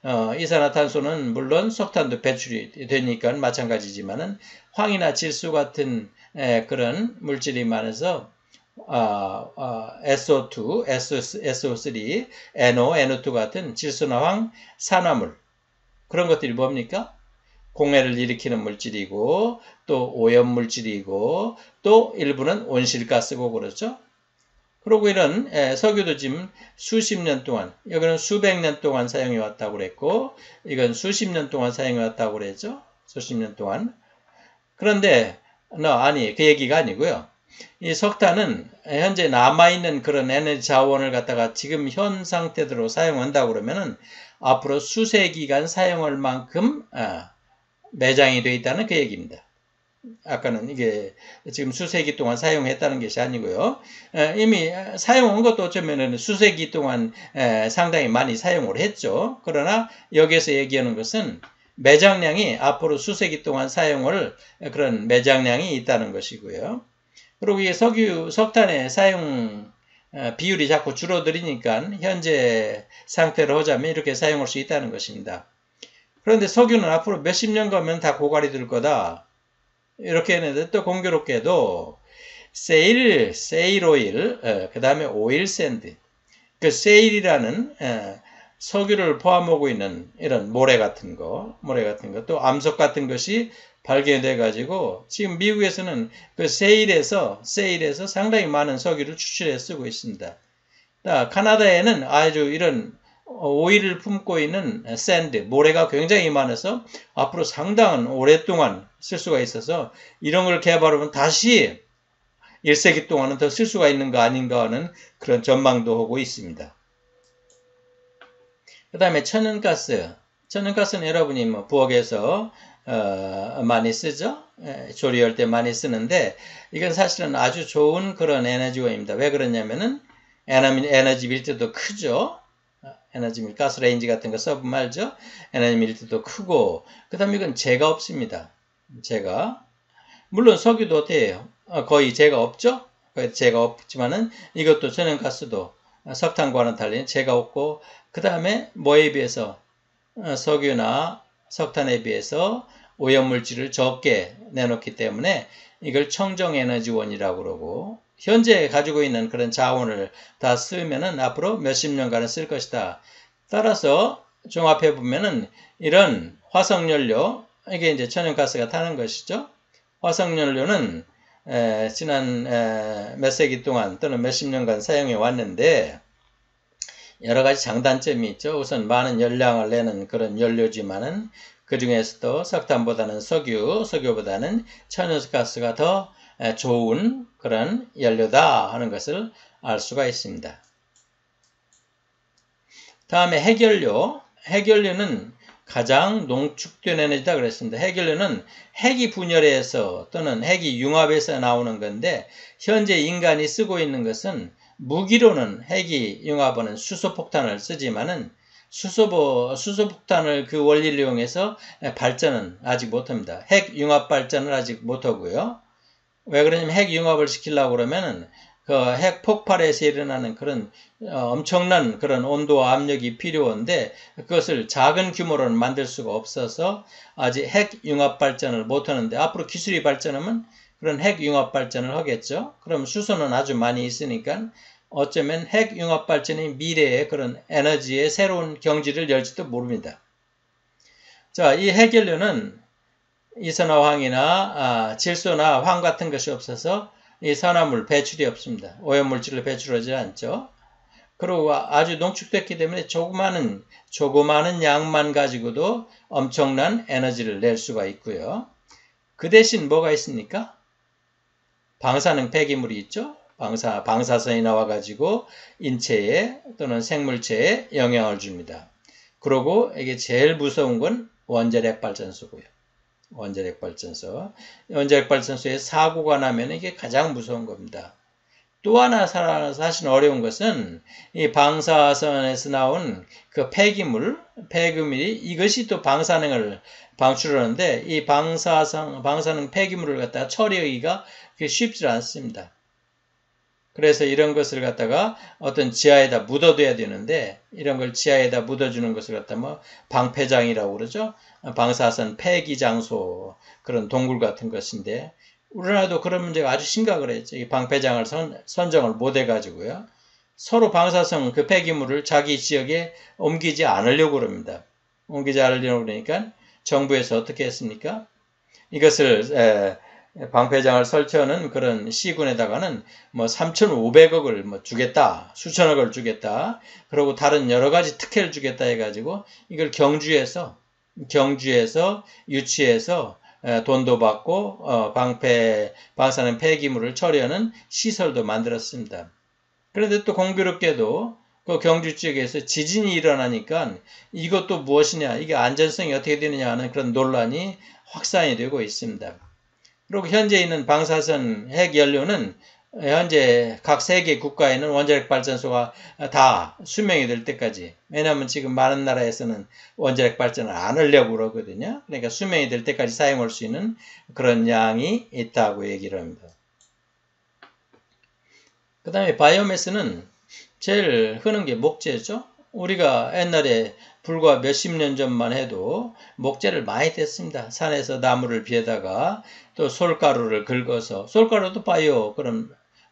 어, 이산화탄소는 물론 석탄도 배출이 되니까 마찬가지지만은 황이나 질소 같은 에, 그런 물질이 많아서 어, 어, 에스오2, 에스오3, 엔오, 엔오투 같은 질소나 황, 산화물 그런 것들이 뭡니까? 공해를 일으키는 물질이고 또 오염물질이고 또 일부는 온실가스고 그렇죠. 그리고 이런 석유도 지금 수십 년 동안, 여기는 수백 년 동안 사용해 왔다고 그랬고 이건 수십 년 동안 사용해 왔다고 그랬죠. 수십 년 동안. 그런데 no, 아니 그 얘기가 아니고요. 이 석탄은 현재 남아있는 그런 에너지 자원을 갖다가 지금 현 상태대로 사용한다고 그러면은 앞으로 수세기간 사용할 만큼 매장이 되어 있다는 그 얘기입니다. 아까는 이게 지금 수세기 동안 사용했다는 것이 아니고요. 이미 사용한 것도 어쩌면 수세기 동안 상당히 많이 사용을 했죠. 그러나 여기에서 얘기하는 것은 매장량이 앞으로 수세기 동안 사용을 그런 매장량이 있다는 것이고요. 그리고 이 석유, 석탄의 사용 비율이 자꾸 줄어들으니까 현재 상태로 하자면 이렇게 사용할 수 있다는 것입니다. 그런데 석유는 앞으로 몇십 년 가면 다 고갈이 될 거다. 이렇게 했는데 또 공교롭게도 세일, 세일 오일, 그 다음에 오일 샌드, 그 세일이라는 에, 석유를 포함하고 있는 이런 모래 같은 거, 모래 같은 거, 또 암석 같은 것이 발견돼 가지고 지금 미국에서는 그 세일에서 세일에서 상당히 많은 석유를 추출해 쓰고 있습니다. 카나다에는 아주 이런 오일을 품고 있는 샌드, 모래가 굉장히 많아서 앞으로 상당한 오랫동안 쓸 수가 있어서 이런 걸 개발하면 다시 일 세기 동안은 더 쓸 수가 있는 거 아닌가 하는 그런 전망도 하고 있습니다. 그 다음에 천연가스. 천연가스는 여러분이 뭐 부엌에서 어, 많이 쓰죠. 에, 조리할 때 많이 쓰는데 이건 사실은 아주 좋은 그런 에너지원입니다. 왜 그러냐면은 에너지, 에너지 밀도도 크죠. 에너지 밀, 가스레인지 같은 거 써보면 알죠. 에너지 밀도도 크고 그 다음에 이건 재가 없습니다. 재가. 물론 석유도 어때요? 어, 거의 재가 없죠. 거의 재가 없지만은 이것도 천연가스도 석탄과는 달리 재가 없고 그 다음에 뭐에 비해서 어, 석유나 석탄에 비해서 오염물질을 적게 내놓기 때문에 이걸 청정에너지원이라고 그러고 현재 가지고 있는 그런 자원을 다 쓰면은 앞으로 몇십 년간은 쓸 것이다. 따라서 종합해 보면은 이런 화석연료, 이게 이제 천연가스가 타는 것이죠. 화석연료는 에, 지난 에, 몇 세기 동안 또는 몇십 년간 사용해 왔는데 여러 가지 장단점이 있죠. 우선 많은 열량을 내는 그런 연료지만은 그 중에서도 석탄보다는 석유, 석유보다는 천연가스가 더 좋은 그런 연료다 하는 것을 알 수가 있습니다. 다음에 핵연료. 핵연료는 가장 농축된 에너지다 그랬습니다. 핵연료는 핵이 분열해서 또는 핵이 융합해서 나오는 건데 현재 인간이 쓰고 있는 것은 무기로는 핵이 융합하는 수소폭탄을 쓰지만은 수소, 수소폭탄을 그 원리를 이용해서 발전은 아직 못합니다. 핵 융합 발전을 아직 못하고요. 왜 그러냐면 핵 융합을 시키려고 그러면은 그 핵 폭발에서 일어나는 그런 엄청난 그런 온도와 압력이 필요한데 그것을 작은 규모로는 만들 수가 없어서 아직 핵 융합 발전을 못하는데 앞으로 기술이 발전하면 그런 핵 융합 발전을 하겠죠. 그럼 수소는 아주 많이 있으니까 어쩌면 핵 융합 발전이 미래의 그런 에너지의 새로운 경지를 열지도 모릅니다. 자, 이 핵연료는 이산화황이나 아, 질소나 황 같은 것이 없어서 이 산화물 배출이 없습니다. 오염물질을 배출하지 않죠. 그리고 아주 농축됐기 때문에 조그마한, 조그마한 양만 가지고도 엄청난 에너지를 낼 수가 있고요. 그 대신 뭐가 있습니까? 방사능 폐기물이 있죠. 방사, 방사선이 나와가지고 인체에 또는 생물체에 영향을 줍니다. 그리고 이게 제일 무서운 건 원자력 발전소고요. 원자력 발전소. 원자력 발전소에 사고가 나면 이게 가장 무서운 겁니다. 또 하나 사실 어려운 것은 이 방사선에서 나온 그 폐기물, 폐기물이 이것이 또 방사능을 방출하는데 이 방사선, 방사능 폐기물을 갖다 처리하기가 쉽지 않습니다. 그래서 이런 것을 갖다가 어떤 지하에다 묻어둬야 되는데 이런 걸 지하에다 묻어주는 것을 갖다 뭐 방패장이라고 그러죠. 방사선 폐기 장소 그런 동굴 같은 것인데 우리나라도 그런 문제가 아주 심각을 했죠. 이 방패장을 선, 선정을 못 해가지고요. 서로 방사성 그 폐기물을 자기 지역에 옮기지 않으려고 그럽니다. 옮기지 않으려고 그러니까 정부에서 어떻게 했습니까? 이것을 에, 방패장을 설치하는 그런 시군에다가는 뭐 삼천오백억을 뭐 주겠다, 수천억을 주겠다, 그리고 다른 여러 가지 특혜를 주겠다 해가지고 이걸 경주에서 경주에서 유치해서 에, 돈도 받고 어, 방패 방사능 폐기물을 처리하는 시설도 만들었습니다. 그런데 또 공교롭게도 그 경주 지역에서 지진이 일어나니까 이것도 무엇이냐, 이게 안전성이 어떻게 되느냐 하는 그런 논란이 확산이 되고 있습니다. 그리고 현재 있는 방사선 핵연료는 현재 각 세계 국가에 있는 원자력 발전소가 다 수명이 될 때까지, 왜냐하면 지금 많은 나라에서는 원자력 발전을 안 하려고 그러거든요. 그러니까 수명이 될 때까지 사용할 수 있는 그런 양이 있다고 얘기를 합니다. 그 다음에 바이오매스는 제일 흔한 게 목재죠. 우리가 옛날에 불과 몇십 년 전만 해도 목재를 많이 뗐습니다. 산에서 나무를 베다가 또 솔가루를 긁어서, 솔가루도 바이오, 그런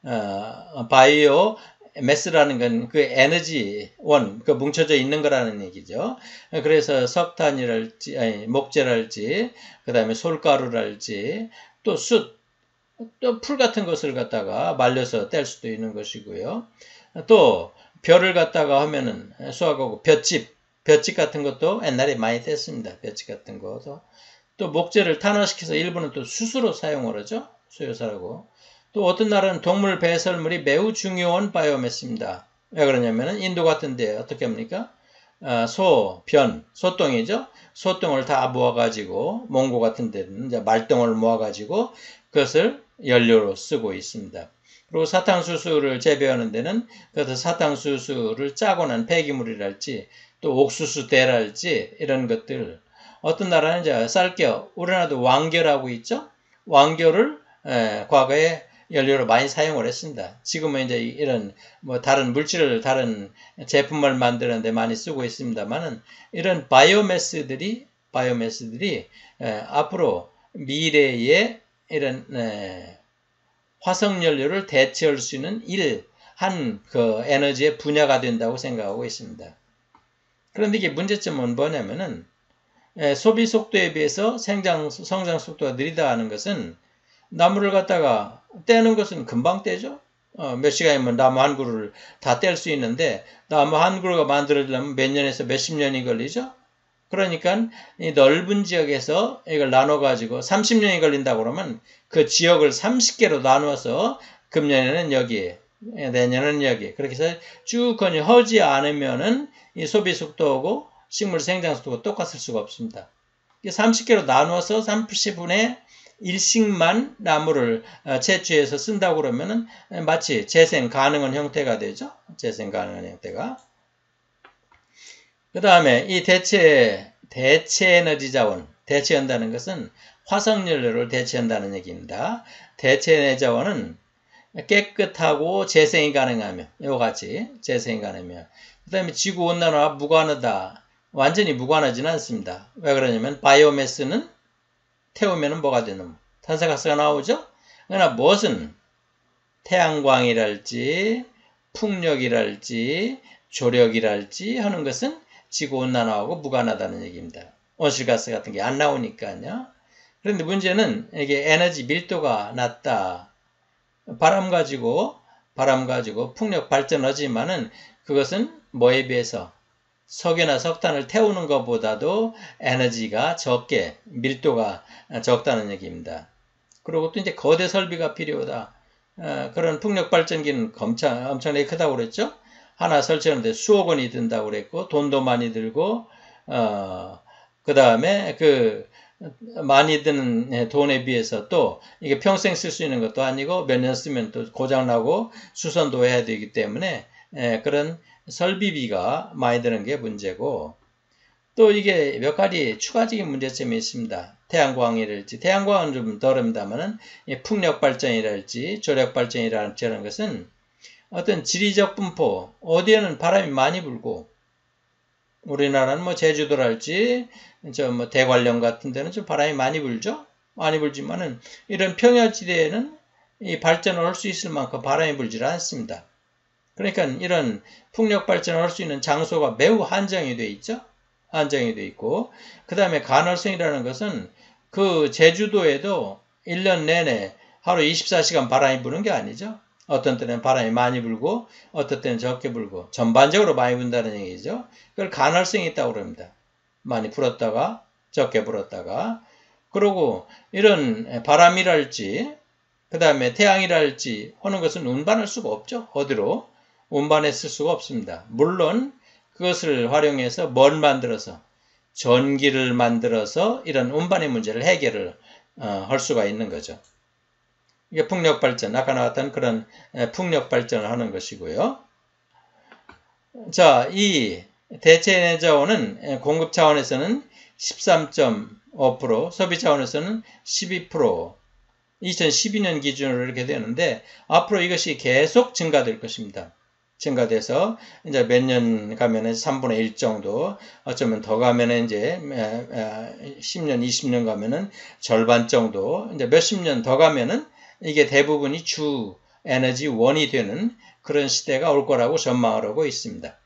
어, 바이오 매스라는 건 그 에너지 원, 그 뭉쳐져 있는 거라는 얘기죠. 그래서 석탄이랄지, 아니, 목재랄지, 그 다음에 솔가루랄지, 또 숯, 또 풀 같은 것을 갖다가 말려서 뗄 수도 있는 것이고요. 또 벼를 갖다가 하면은 수확하고 볏짚, 볏짚 같은 것도 옛날에 많이 뗐습니다. 볏짚 같은 것도. 또 목재를 탄화시켜서 일부는 또 수수로 사용을 하죠. 수요사라고. 또 어떤 나라는 동물 배설물이 매우 중요한 바이오매스입니다. 왜 그러냐면은 인도 같은 데 어떻게 합니까? 아, 소, 변, 소똥이죠. 소똥을 다 모아가지고 몽고 같은 데는 이제 말똥을 모아가지고 그것을 연료로 쓰고 있습니다. 그리고 사탕수수를 재배하는 데는 그것을 사탕수수를 짜고 난 폐기물이랄지 또 옥수수대랄지 이런 것들, 어떤 나라는 이제 쌀겨, 우리나라도 왕겨라고 있죠. 왕겨를 에, 과거에 연료로 많이 사용을 했습니다. 지금은 이제 이런 뭐 다른 물질을 다른 제품을 만드는 데 많이 쓰고 있습니다만은 이런 바이오매스들이 바이오매스들이 에, 앞으로 미래에 이런 에, 화석연료를 대체할 수 있는 일, 한 그 에너지의 분야가 된다고 생각하고 있습니다. 그런데 이게 문제점은 뭐냐면은 에, 소비 속도에 비해서 생장, 성장 속도가 느리다 하는 것은 나무를 갖다가 떼는 것은 금방 떼죠. 어, 몇 시간이면 나무 한 그루를 다 뗄 수 있는데 나무 한 그루가 만들어지려면 몇 년에서 몇십 년이 걸리죠. 그러니까 이 넓은 지역에서 이걸 나눠가지고 삼십 년이 걸린다고 그러면 그 지역을 서른 개로 나누어서 금년에는 여기, 내년은 여기, 그렇게 해서 쭉 하지 않으면은 이 소비 속도하고 식물 생장 속도가 똑같을 수가 없습니다. 서른 개로 나누어서 삼십분의 일씩만 나무를 채취해서 쓴다고 그러면은 마치 재생 가능한 형태가 되죠. 재생 가능한 형태가. 그 다음에 이 대체, 대체 에너지 자원, 대체한다는 것은 화석연료를 대체한다는 얘기입니다. 대체 에너지 자원은 깨끗하고 재생이 가능하며, 이와 같이 재생이 가능하며, 그 다음에 지구온난화와 무관하다. 완전히 무관하지는 않습니다. 왜 그러냐면 바이오매스는 태우면 뭐가 되는, 탄산가스가 나오죠? 그러나 무엇은 태양광이랄지 풍력이랄지 조력이랄지 하는 것은 지구온난화하고 무관하다는 얘기입니다. 온실가스 같은 게 안 나오니까요. 그런데 문제는 이게 에너지 밀도가 낮다. 바람 가지고 바람 가지고 풍력 발전하지만은 그것은 뭐에 비해서 석유나 석탄을 태우는 것보다도 에너지가 적게, 밀도가 적다는 얘기입니다. 그리고 또 이제 거대 설비가 필요하다. 어, 그런 풍력 발전기는 엄청, 엄청나게 크다고 그랬죠. 하나 설치하는데 수억 원이 든다고 그랬고, 돈도 많이 들고, 어, 그 다음에 그 많이 드는 돈에 비해서 또 이게 평생 쓸 수 있는 것도 아니고 몇 년 쓰면 또 고장나고 수선도 해야 되기 때문에 에, 그런 설비비가 많이 드는 게 문제고, 또 이게 몇 가지 추가적인 문제점이 있습니다. 태양광이랄지, 태양광은 좀 덜합니다만은 풍력 발전이랄지 조력 발전이랄지 하는 것은 어떤 지리적 분포, 어디에는 바람이 많이 불고, 우리나라는 뭐 제주도랄지, 저 뭐 대관령 같은 데는 좀 바람이 많이 불죠? 많이 불지만은, 이런 평야지대에는 이 발전을 할 수 있을 만큼 바람이 불질 않습니다. 그러니까 이런 풍력 발전을 할 수 있는 장소가 매우 한정이 되어 있죠? 한정이 되어 있고, 그 다음에 간헐성이라는 것은 그 제주도에도 일 년 내내 하루 이십사 시간 바람이 부는 게 아니죠. 어떤 때는 바람이 많이 불고 어떤 때는 적게 불고 전반적으로 많이 분다는 얘기죠. 그걸 간헐성이 있다고 그럽니다. 많이 불었다가 적게 불었다가 그리고 이런 바람이랄지 그 다음에 태양이랄지 하는 것은 운반할 수가 없죠. 어디로 운반했을 수가 없습니다. 물론 그것을 활용해서 뭘 만들어서 전기를 만들어서 이런 운반의 문제를 해결을 어, 할 수가 있는 거죠. 이게 풍력 발전, 아까 나왔던 그런 풍력 발전을 하는 것이고요. 자, 이 대체 에너지 자원은 공급 차원에서는 십삼 점 오 퍼센트, 소비 차원에서는 십이 퍼센트, 이천십이 년 기준으로 이렇게 되는데 앞으로 이것이 계속 증가될 것입니다. 증가돼서 이제 몇 년 가면은 삼분의 일 정도, 어쩌면 더 가면은 이제 십 년, 이십 년 가면은 절반 정도, 이제 몇십 년 더 가면은 이게 대부분이 주 에너지 원이 되는 그런 시대가 올 거라고 전망을 하고 있습니다.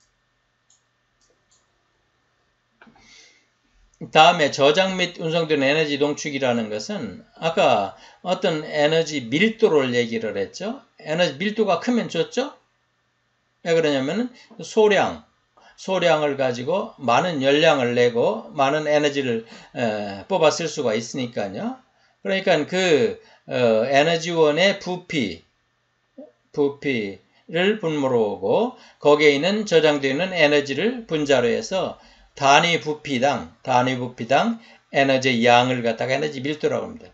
다음에 저장 및 운송되는 에너지 농축이라는 것은 아까 어떤 에너지 밀도를 얘기를 했죠. 에너지 밀도가 크면 좋죠. 왜 그러냐면은 소량, 소량을 가지고 많은 열량을 내고 많은 에너지를 에, 뽑아 쓸 수가 있으니까요. 그러니까 그 어, 에너지원의 부피, 부피를 분모로 오고 거기에 있는 저장되어 있는 에너지를 분자로 해서 단위 부피당, 단위 부피당 에너지 양을 갖다가 에너지 밀도라고 합니다.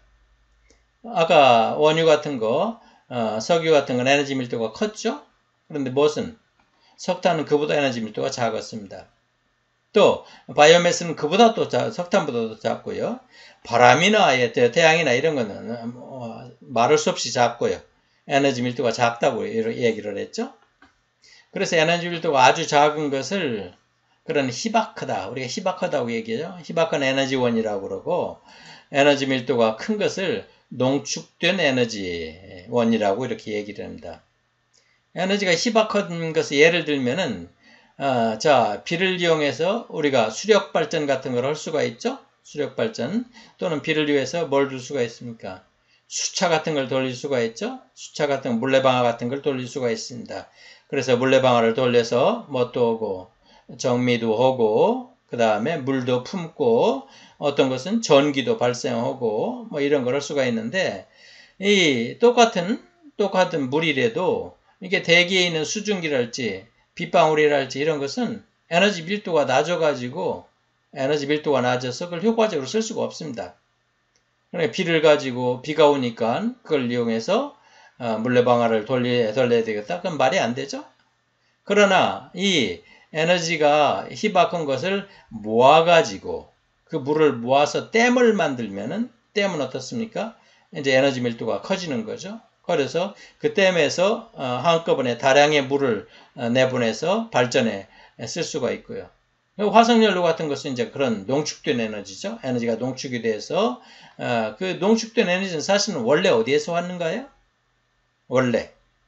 아까 원유 같은 거, 어, 석유 같은 건 에너지 밀도가 컸죠? 그런데 무엇은? 석탄은 그보다 에너지 밀도가 작았습니다. 또 바이오매스는 그보다 또 작, 석탄보다도 작고요. 바람이나 태양이나 이런 거는 뭐 말할 수 없이 작고요. 에너지 밀도가 작다고 얘기를 했죠. 그래서 에너지 밀도가 아주 작은 것을 그런 희박하다, 우리가 희박하다고 얘기하죠. 희박한 에너지원이라고 그러고 에너지 밀도가 큰 것을 농축된 에너지원이라고 이렇게 얘기를 합니다. 에너지가 희박한 것을 예를 들면은 어, 자 비를 이용해서 우리가 수력 발전 같은 걸 할 수가 있죠. 수력 발전 또는 비를 이용해서 뭘 줄 수가 있습니까? 수차 같은 걸 돌릴 수가 있죠. 수차 같은 물레방아 같은 걸 돌릴 수가 있습니다. 그래서 물레방아를 돌려서 뭣도 오고 정미도 하고 그 다음에 물도 품고 어떤 것은 전기도 발생하고 뭐 이런 걸 할 수가 있는데 이 똑같은 똑같은 물이라도 이게 대기에 있는 수증기랄지 빗방울이랄지 이런 것은 에너지 밀도가 낮아가지고 에너지 밀도가 낮아서 그걸 효과적으로 쓸 수가 없습니다. 그러니까 비를 가지고 비가 오니까 그걸 이용해서 물레방아를 돌려, 돌려야 되겠다. 그건 말이 안 되죠. 그러나 이 에너지가 희박한 것을 모아가지고 그 물을 모아서 댐을 만들면은 댐은 어떻습니까? 이제 에너지 밀도가 커지는 거죠. 그래서 그 댐에서 한꺼번에 다량의 물을 내보내서 발전에 쓸 수가 있고요. 화석연료 같은 것은 이제 그런 농축된 에너지죠. 에너지가 농축이 돼서 그 농축된 에너지는 사실은 원래 어디에서 왔는가요? 원래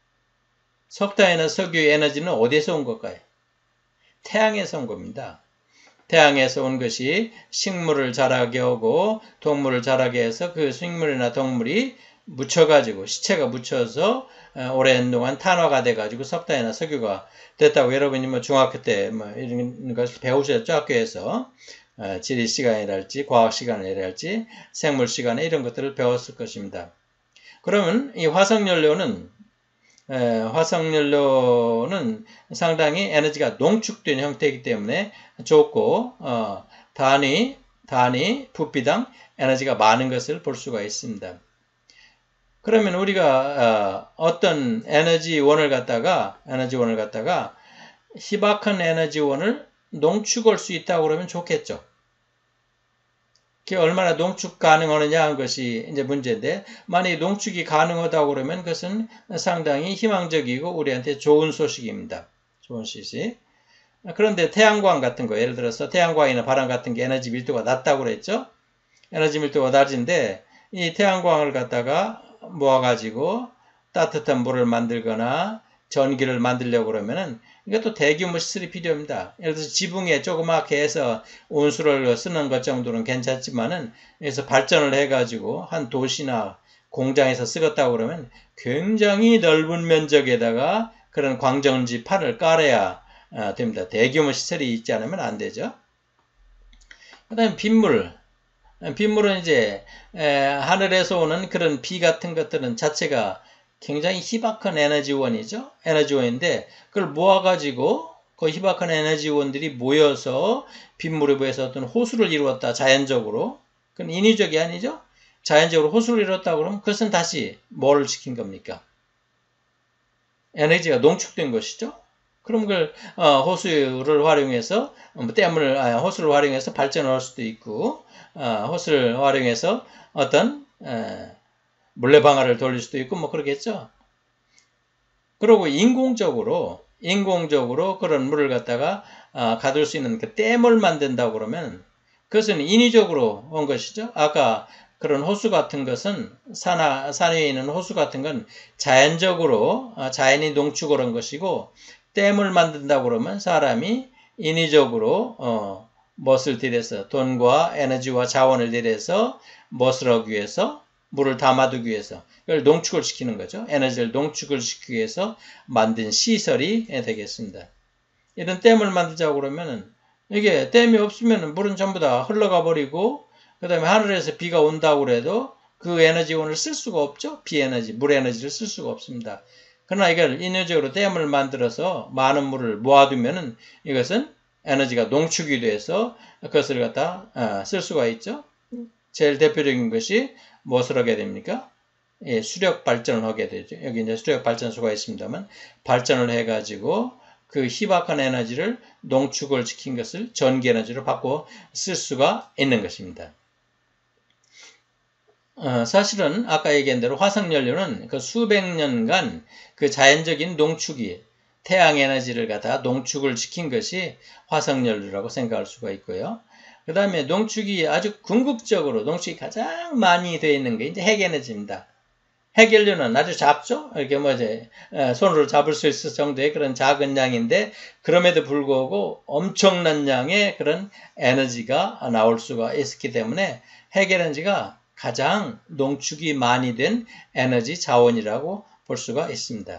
석탄이나 석유의 에너지는 어디에서 온 걸까요? 태양에서 온 겁니다. 태양에서 온 것이 식물을 자라게 하고 동물을 자라게 해서 그 식물이나 동물이 묻혀가지고 시체가 묻혀서 오랜 동안 탄화가 돼가지고 석탄이나 석유가 됐다고 여러분이 뭐 중학교 때 뭐 이런 것을 배우셨죠? 학교에서 지리 시간이랄지 과학 시간이랄지 생물 시간에 이런 것들을 배웠을 것입니다. 그러면 이 화석연료는 에, 화석연료는 상당히 에너지가 농축된 형태이기 때문에 좋고 어, 단위 단위 부피당 에너지가 많은 것을 볼 수가 있습니다. 그러면 우리가 어, 어떤 에너지원을 갖다가 에너지원을 갖다가 희박한 에너지원을 농축할 수 있다고 그러면 좋겠죠. 그게 얼마나 농축 가능하느냐 하는 것이 이제 문제인데, 만약에 농축이 가능하다고 그러면 그것은 상당히 희망적이고 우리한테 좋은 소식입니다. 좋은 소식. 그런데 태양광 같은 거, 예를 들어서 태양광이나 바람 같은 게 에너지 밀도가 낮다고 그랬죠? 에너지 밀도가 낮은데 이 태양광을 갖다가 모아가지고 따뜻한 물을 만들거나 전기를 만들려고 그러면은 이것도 대규모 시설이 필요합니다. 예를 들어서 지붕에 조그맣게 해서 온수를 쓰는 것 정도는 괜찮지만은 여기서 발전을 해가지고 한 도시나 공장에서 쓰겠다고 그러면 굉장히 넓은 면적에다가 그런 광전지 판을 깔아야 됩니다. 대규모 시설이 있지 않으면 안 되죠. 그 다음에 빗물. 빗물은 이제 하늘에서 오는 그런 비 같은 것들은 자체가 굉장히 희박한 에너지원이죠. 에너지원인데 그걸 모아가지고 그 희박한 에너지원들이 모여서 빗물에 부어서 어떤 호수를 이루었다. 자연적으로. 그건 인위적이 아니죠. 자연적으로 호수를 이뤘다 그러면 그것은 다시 뭐를 시킨 겁니까? 에너지가 농축된 것이죠. 그럼 그걸 어, 호수를 활용해서 댐을 아, 호수를 활용해서 발전을 할 수도 있고 어, 호수를 활용해서 어떤 에, 물레방아를 돌릴 수도 있고 뭐 그러겠죠. 그리고 인공적으로 인공적으로 그런 물을 갖다가 어, 가둘 수 있는 그 댐을 만든다고 그러면 그것은 인위적으로 온 것이죠. 아까 그런 호수 같은 것은 산, 산 위에 있는 호수 같은 건 자연적으로 어, 자연이 농축을 한 것이고 댐을 만든다고 그러면 사람이 인위적으로 어, 멋을 들여서 돈과 에너지와 자원을 들여서 멋을 하기 위해서 물을 담아두기 위해서 이걸 농축을 시키는 거죠. 에너지를 농축을 시키기 위해서 만든 시설이 되겠습니다. 이런 댐을 만들자고 그러면은 이게 댐이 없으면 물은 전부 다 흘러가 버리고 그 다음에 하늘에서 비가 온다고 해도 그 에너지원을 쓸 수가 없죠. 비 에너지, 물 에너지를 쓸 수가 없습니다. 그러나 이걸 인위적으로 댐을 만들어서 많은 물을 모아두면은 이것은 에너지가 농축이 돼서 그것을 갖다 쓸 수가 있죠. 제일 대표적인 것이 무엇을 하게 됩니까? 예, 수력 발전을 하게 되죠. 여기 이제 수력 발전소가 있습니다만 발전을 해가지고 그 희박한 에너지를 농축을 시킨 것을 전기 에너지로 바꿔 쓸 수가 있는 것입니다. 어, 사실은 아까 얘기한 대로 화석연료는 그 수백 년간 그 자연적인 농축이 태양 에너지를 갖다가 농축을 시킨 것이 화석연료라고 생각할 수가 있고요. 그 다음에 농축이 아주 궁극적으로 농축이 가장 많이 되어 있는 게 이제 핵에너지입니다. 핵연료는 아주 작죠? 이렇게 뭐 이제 손으로 잡을 수 있을 정도의 그런 작은 양인데 그럼에도 불구하고 엄청난 양의 그런 에너지가 나올 수가 있기 때문에 핵에너지가 가장 농축이 많이 된 에너지 자원이라고 볼 수가 있습니다.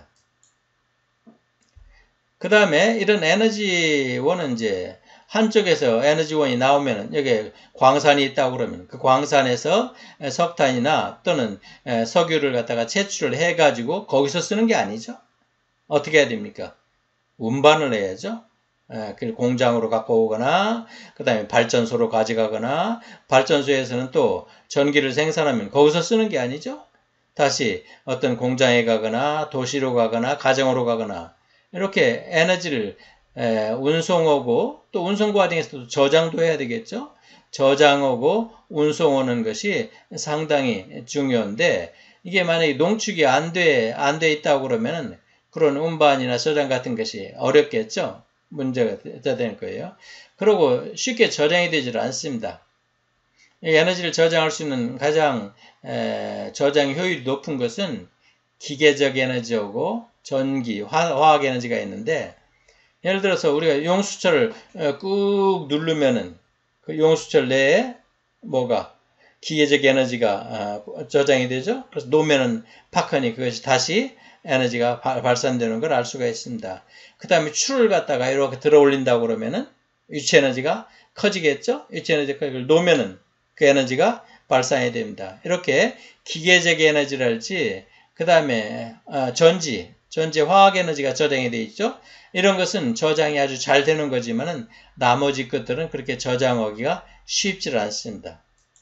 그 다음에 이런 에너지원은 이제 한쪽에서 에너지원이 나오면 여기 광산이 있다고 그러면 그 광산에서 석탄이나 또는 석유를 갖다가 채취를 해가지고 거기서 쓰는 게 아니죠. 어떻게 해야 됩니까? 운반을 해야죠. 그 공장으로 갖고 오거나 그 다음에 발전소로 가져가거나 발전소에서는 또 전기를 생산하면 거기서 쓰는 게 아니죠. 다시 어떤 공장에 가거나 도시로 가거나 가정으로 가거나 이렇게 에너지를 에, 운송하고 또 운송 과정에서도 저장도 해야 되겠죠. 저장하고 운송하는 것이 상당히 중요한데 이게 만약에 농축이 안 돼, 안 돼 있다고 그러면은 그런 운반이나 저장 같은 것이 어렵겠죠. 문제가 될 거예요. 그리고 쉽게 저장이 되질 않습니다. 이 에너지를 저장할 수 있는 가장 에, 저장 효율이 높은 것은 기계적 에너지하고 전기, 화, 화학 에너지가 있는데 예를 들어서 우리가 용수철을 꾹 누르면은 그 용수철 내에 뭐가 기계적 에너지가 저장이 되죠. 그래서 놓으면은 팍하니 그것이 다시 에너지가 발산되는 걸 알 수가 있습니다. 그 다음에 추를 갖다가 이렇게 들어 올린다고 그러면은 위치 에너지가 커지겠죠. 위치 에너지가 그걸 놓으면은 그 에너지가 발산이 됩니다. 이렇게 기계적 에너지랄지 그 다음에 전지, 전지 화학 에너지가 저장이 되어 있죠. 이런 것은 저장이 아주 잘 되는 거지만은 나머지 것들은 그렇게 저장하기가 쉽지 않습니다.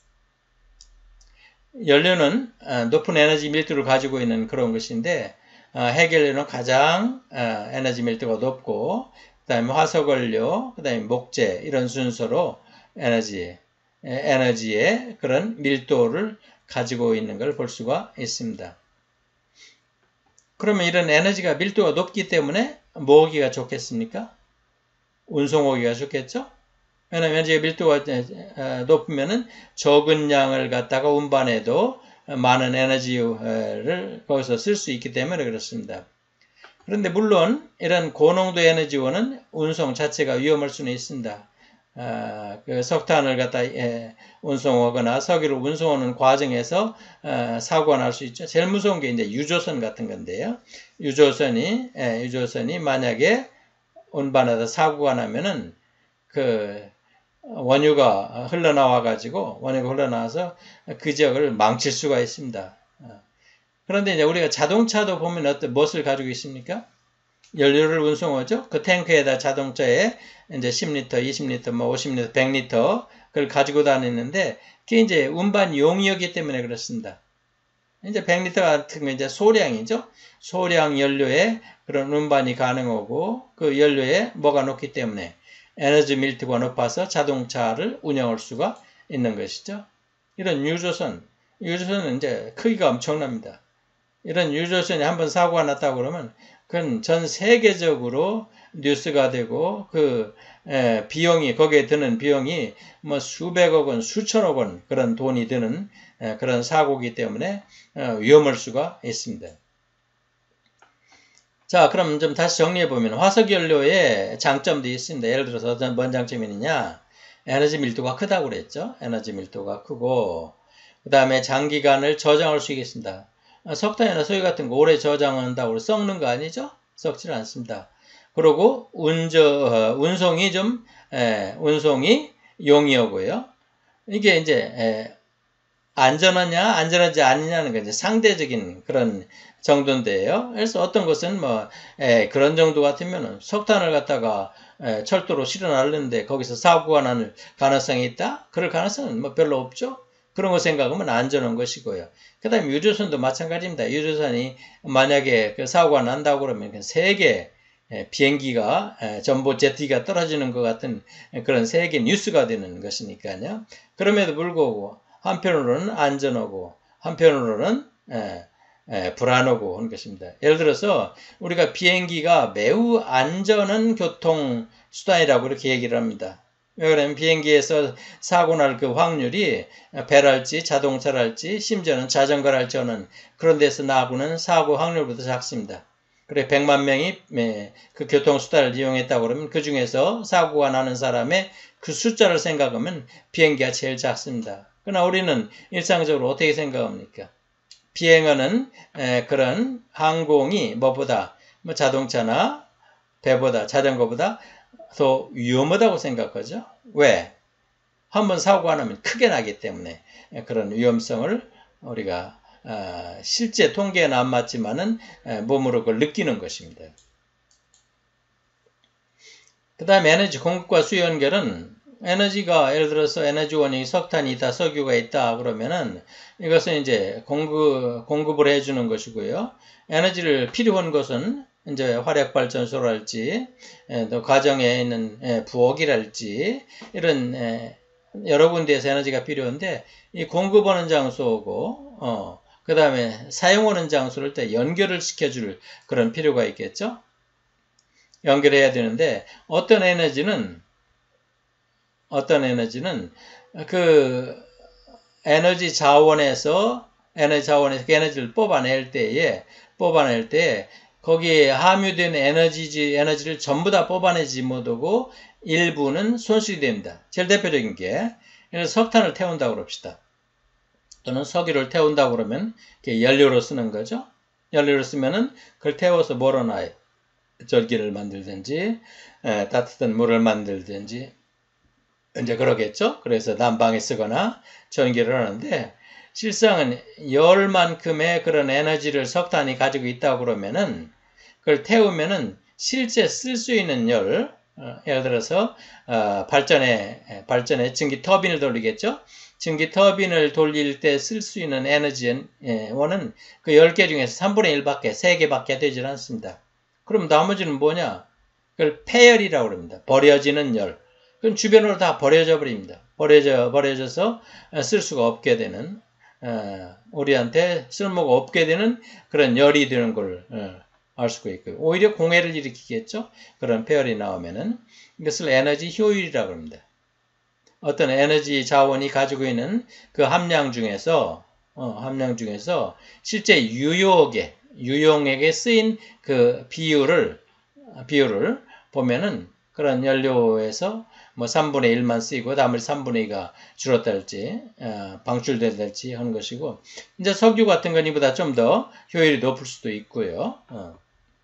연료는 높은 에너지 밀도를 가지고 있는 그런 것인데 핵연료는 가장 에너지 밀도가 높고 그 다음에 화석연료, 그 다음에 목재 이런 순서로 에너지 에너지의 그런 밀도를 가지고 있는 걸 볼 수가 있습니다. 그러면 이런 에너지가 밀도가 높기 때문에 뭐 하기가 좋겠습니까? 운송하기가 좋겠죠? 왜냐하면 에너지가 밀도가 높으면은 적은 양을 갖다가 운반해도 많은 에너지를 거기서 쓸 수 있기 때문에 그렇습니다. 그런데 물론 이런 고농도 에너지원은 운송 자체가 위험할 수는 있습니다. 어, 그 석탄을 갖다 예, 운송하거나 석유를 운송하는 과정에서 어, 사고가 날 수 있죠. 제일 무서운 게 이제 유조선 같은 건데요. 유조선이 예, 유조선이 만약에 운반하다 사고가 나면은 그 원유가 흘러나와 가지고 원유가 흘러나와서 그 지역을 망칠 수가 있습니다. 그런데 이제 우리가 자동차도 보면 어떤 무엇을 가지고 있습니까? 연료를 운송하죠. 그 탱크에다 자동차에 이제 십 리터, 이십 리터, 뭐 오십 리터, 백 리터 그걸 가지고 다니는데 그게 이제 운반 용이었기 때문에 그렇습니다. 이제 백 리터 같은 거 이제 소량이죠. 소량 연료에 그런 운반이 가능하고 그 연료에 뭐가 높기 때문에 에너지 밀도가 높아서 자동차를 운영할 수가 있는 것이죠. 이런 유조선, 유조선은 이제 크기가 엄청납니다. 이런 유조선이 한번 사고가 났다고 그러면 그건 전 세계적으로 뉴스가 되고 그 에, 비용이 거기에 드는 비용이 뭐 수백억 원, 수천억 원 그런 돈이 드는 에, 그런 사고이기 때문에 어, 위험할 수가 있습니다. 자, 그럼 좀 다시 정리해 보면 화석연료의 장점도 있습니다. 예를 들어서 어떤 뭔 장점이 있느냐? 에너지 밀도가 크다고 그랬죠. 에너지 밀도가 크고 그 다음에 장기간을 저장할 수 있겠습니다. 석탄이나 석유 같은 거 오래 저장한다고 썩는 거 아니죠? 썩지 않습니다. 그리고 운저, 운송이 좀, 에, 운송이 용이하고요. 이게 이제, 에, 안전하냐, 안전하지 않느냐는 게 이제 상대적인 그런 정도인데요. 그래서 어떤 것은 뭐, 에, 그런 정도 같으면은 석탄을 갖다가 에, 철도로 실어 날르는데 거기서 사고가 날 가능성이 있다? 그럴 가능성은 뭐 별로 없죠? 그런 거 생각하면 안전한 것이고요. 그 다음에 유조선도 마찬가지입니다. 유조선이 만약에 그 사고가 난다고 그러면 세계 비행기가 전부 제트기가 떨어지는 것 같은 그런 세계 뉴스가 되는 것이니까요. 그럼에도 불구하고 한편으로는 안전하고 한편으로는 에, 에, 불안하고 하는 것입니다. 예를 들어서 우리가 비행기가 매우 안전한 교통수단이라고 이렇게 얘기를 합니다. 왜 그러면 비행기에서 사고 날 그 확률이 배랄지 자동차랄지 심지어는 자전거랄지는 그런 데서 나고는 사고 확률보다 작습니다. 그래 백만 명이 그 교통수단을 이용했다고 그러면 그 중에서 사고가 나는 사람의 그 숫자를 생각하면 비행기가 제일 작습니다. 그러나 우리는 일상적으로 어떻게 생각합니까? 비행하는 그런 항공이 뭐보다 뭐 자동차나 배보다 자전거보다 더 위험하다고 생각하죠. 왜? 한번 사고가 나면 크게 나기 때문에 그런 위험성을 우리가 실제 통계에는 안 맞지만은 몸으로 그걸 느끼는 것입니다. 그 다음에 에너지 공급과 수요 연결은 에너지가 예를 들어서 에너지원이 석탄이 있다, 석유가 있다 그러면은 이것은 이제 공급 공급을 해주는 것이고요. 에너지를 필요한 것은 이제 화력발전소랄지, 또 가정에 있는 부엌이랄지, 이런 여러 군데에서 에너지가 필요한데, 이 공급하는 장소고, 어, 그 다음에 사용하는 장소를 때 연결을 시켜줄 그런 필요가 있겠죠? 연결해야 되는데, 어떤 에너지는, 어떤 에너지는 그 에너지 자원에서, 에너지 자원에서 그 에너지를 뽑아낼 때에, 뽑아낼 때에, 거기에 함유된 에너지, 에너지를 전부 다 뽑아내지 못하고 일부는 손실이 됩니다. 제일 대표적인 게 석탄을 태운다고 그럽시다. 또는 석유를 태운다고 그러면 연료로 쓰는 거죠. 연료로 쓰면은 그걸 태워서 뭐로 놔요? 전기를 만들든지 에, 따뜻한 물을 만들든지 이제 그러겠죠. 그래서 난방에 쓰거나 전기를 하는데 실상은 열만큼의 그런 에너지를 석탄이 가지고 있다고 그러면은 그걸 태우면은 실제 쓸 수 있는 열, 어, 예를 들어서 어, 발전에 발전에 전기 터빈을 돌리겠죠. 전기 터빈을 돌릴 때 쓸 수 있는 에너지원은 그 열 개 중에서 삼분의 일밖에, 세 개밖에 되질 않습니다. 그럼 나머지는 뭐냐? 그걸 폐열이라고 합니다. 버려지는 열. 그럼 주변으로 다 버려져 버립니다. 버려져, 버려져서 쓸 수가 없게 되는, 어, 우리한테 쓸모가 없게 되는 그런 열이 되는 걸 어, 알 수가 있고요. 오히려 공해를 일으키겠죠. 그런 페열이 나오면은 이것을 에너지 효율이라고 합니다. 어떤 에너지 자원이 가지고 있는 그 함량 중에서 어, 함량 중에서 실제 유효하게 유용하게 쓰인 그 비율을 비율을 보면은 그런 연료에서 뭐 삼분의 일만 쓰이고 나머지 삼분의 이가 줄었달지 어, 방출될지 하는 것이고, 이제 석유 같은 건 이보다 좀 더 효율이 높을 수도 있고요. 어.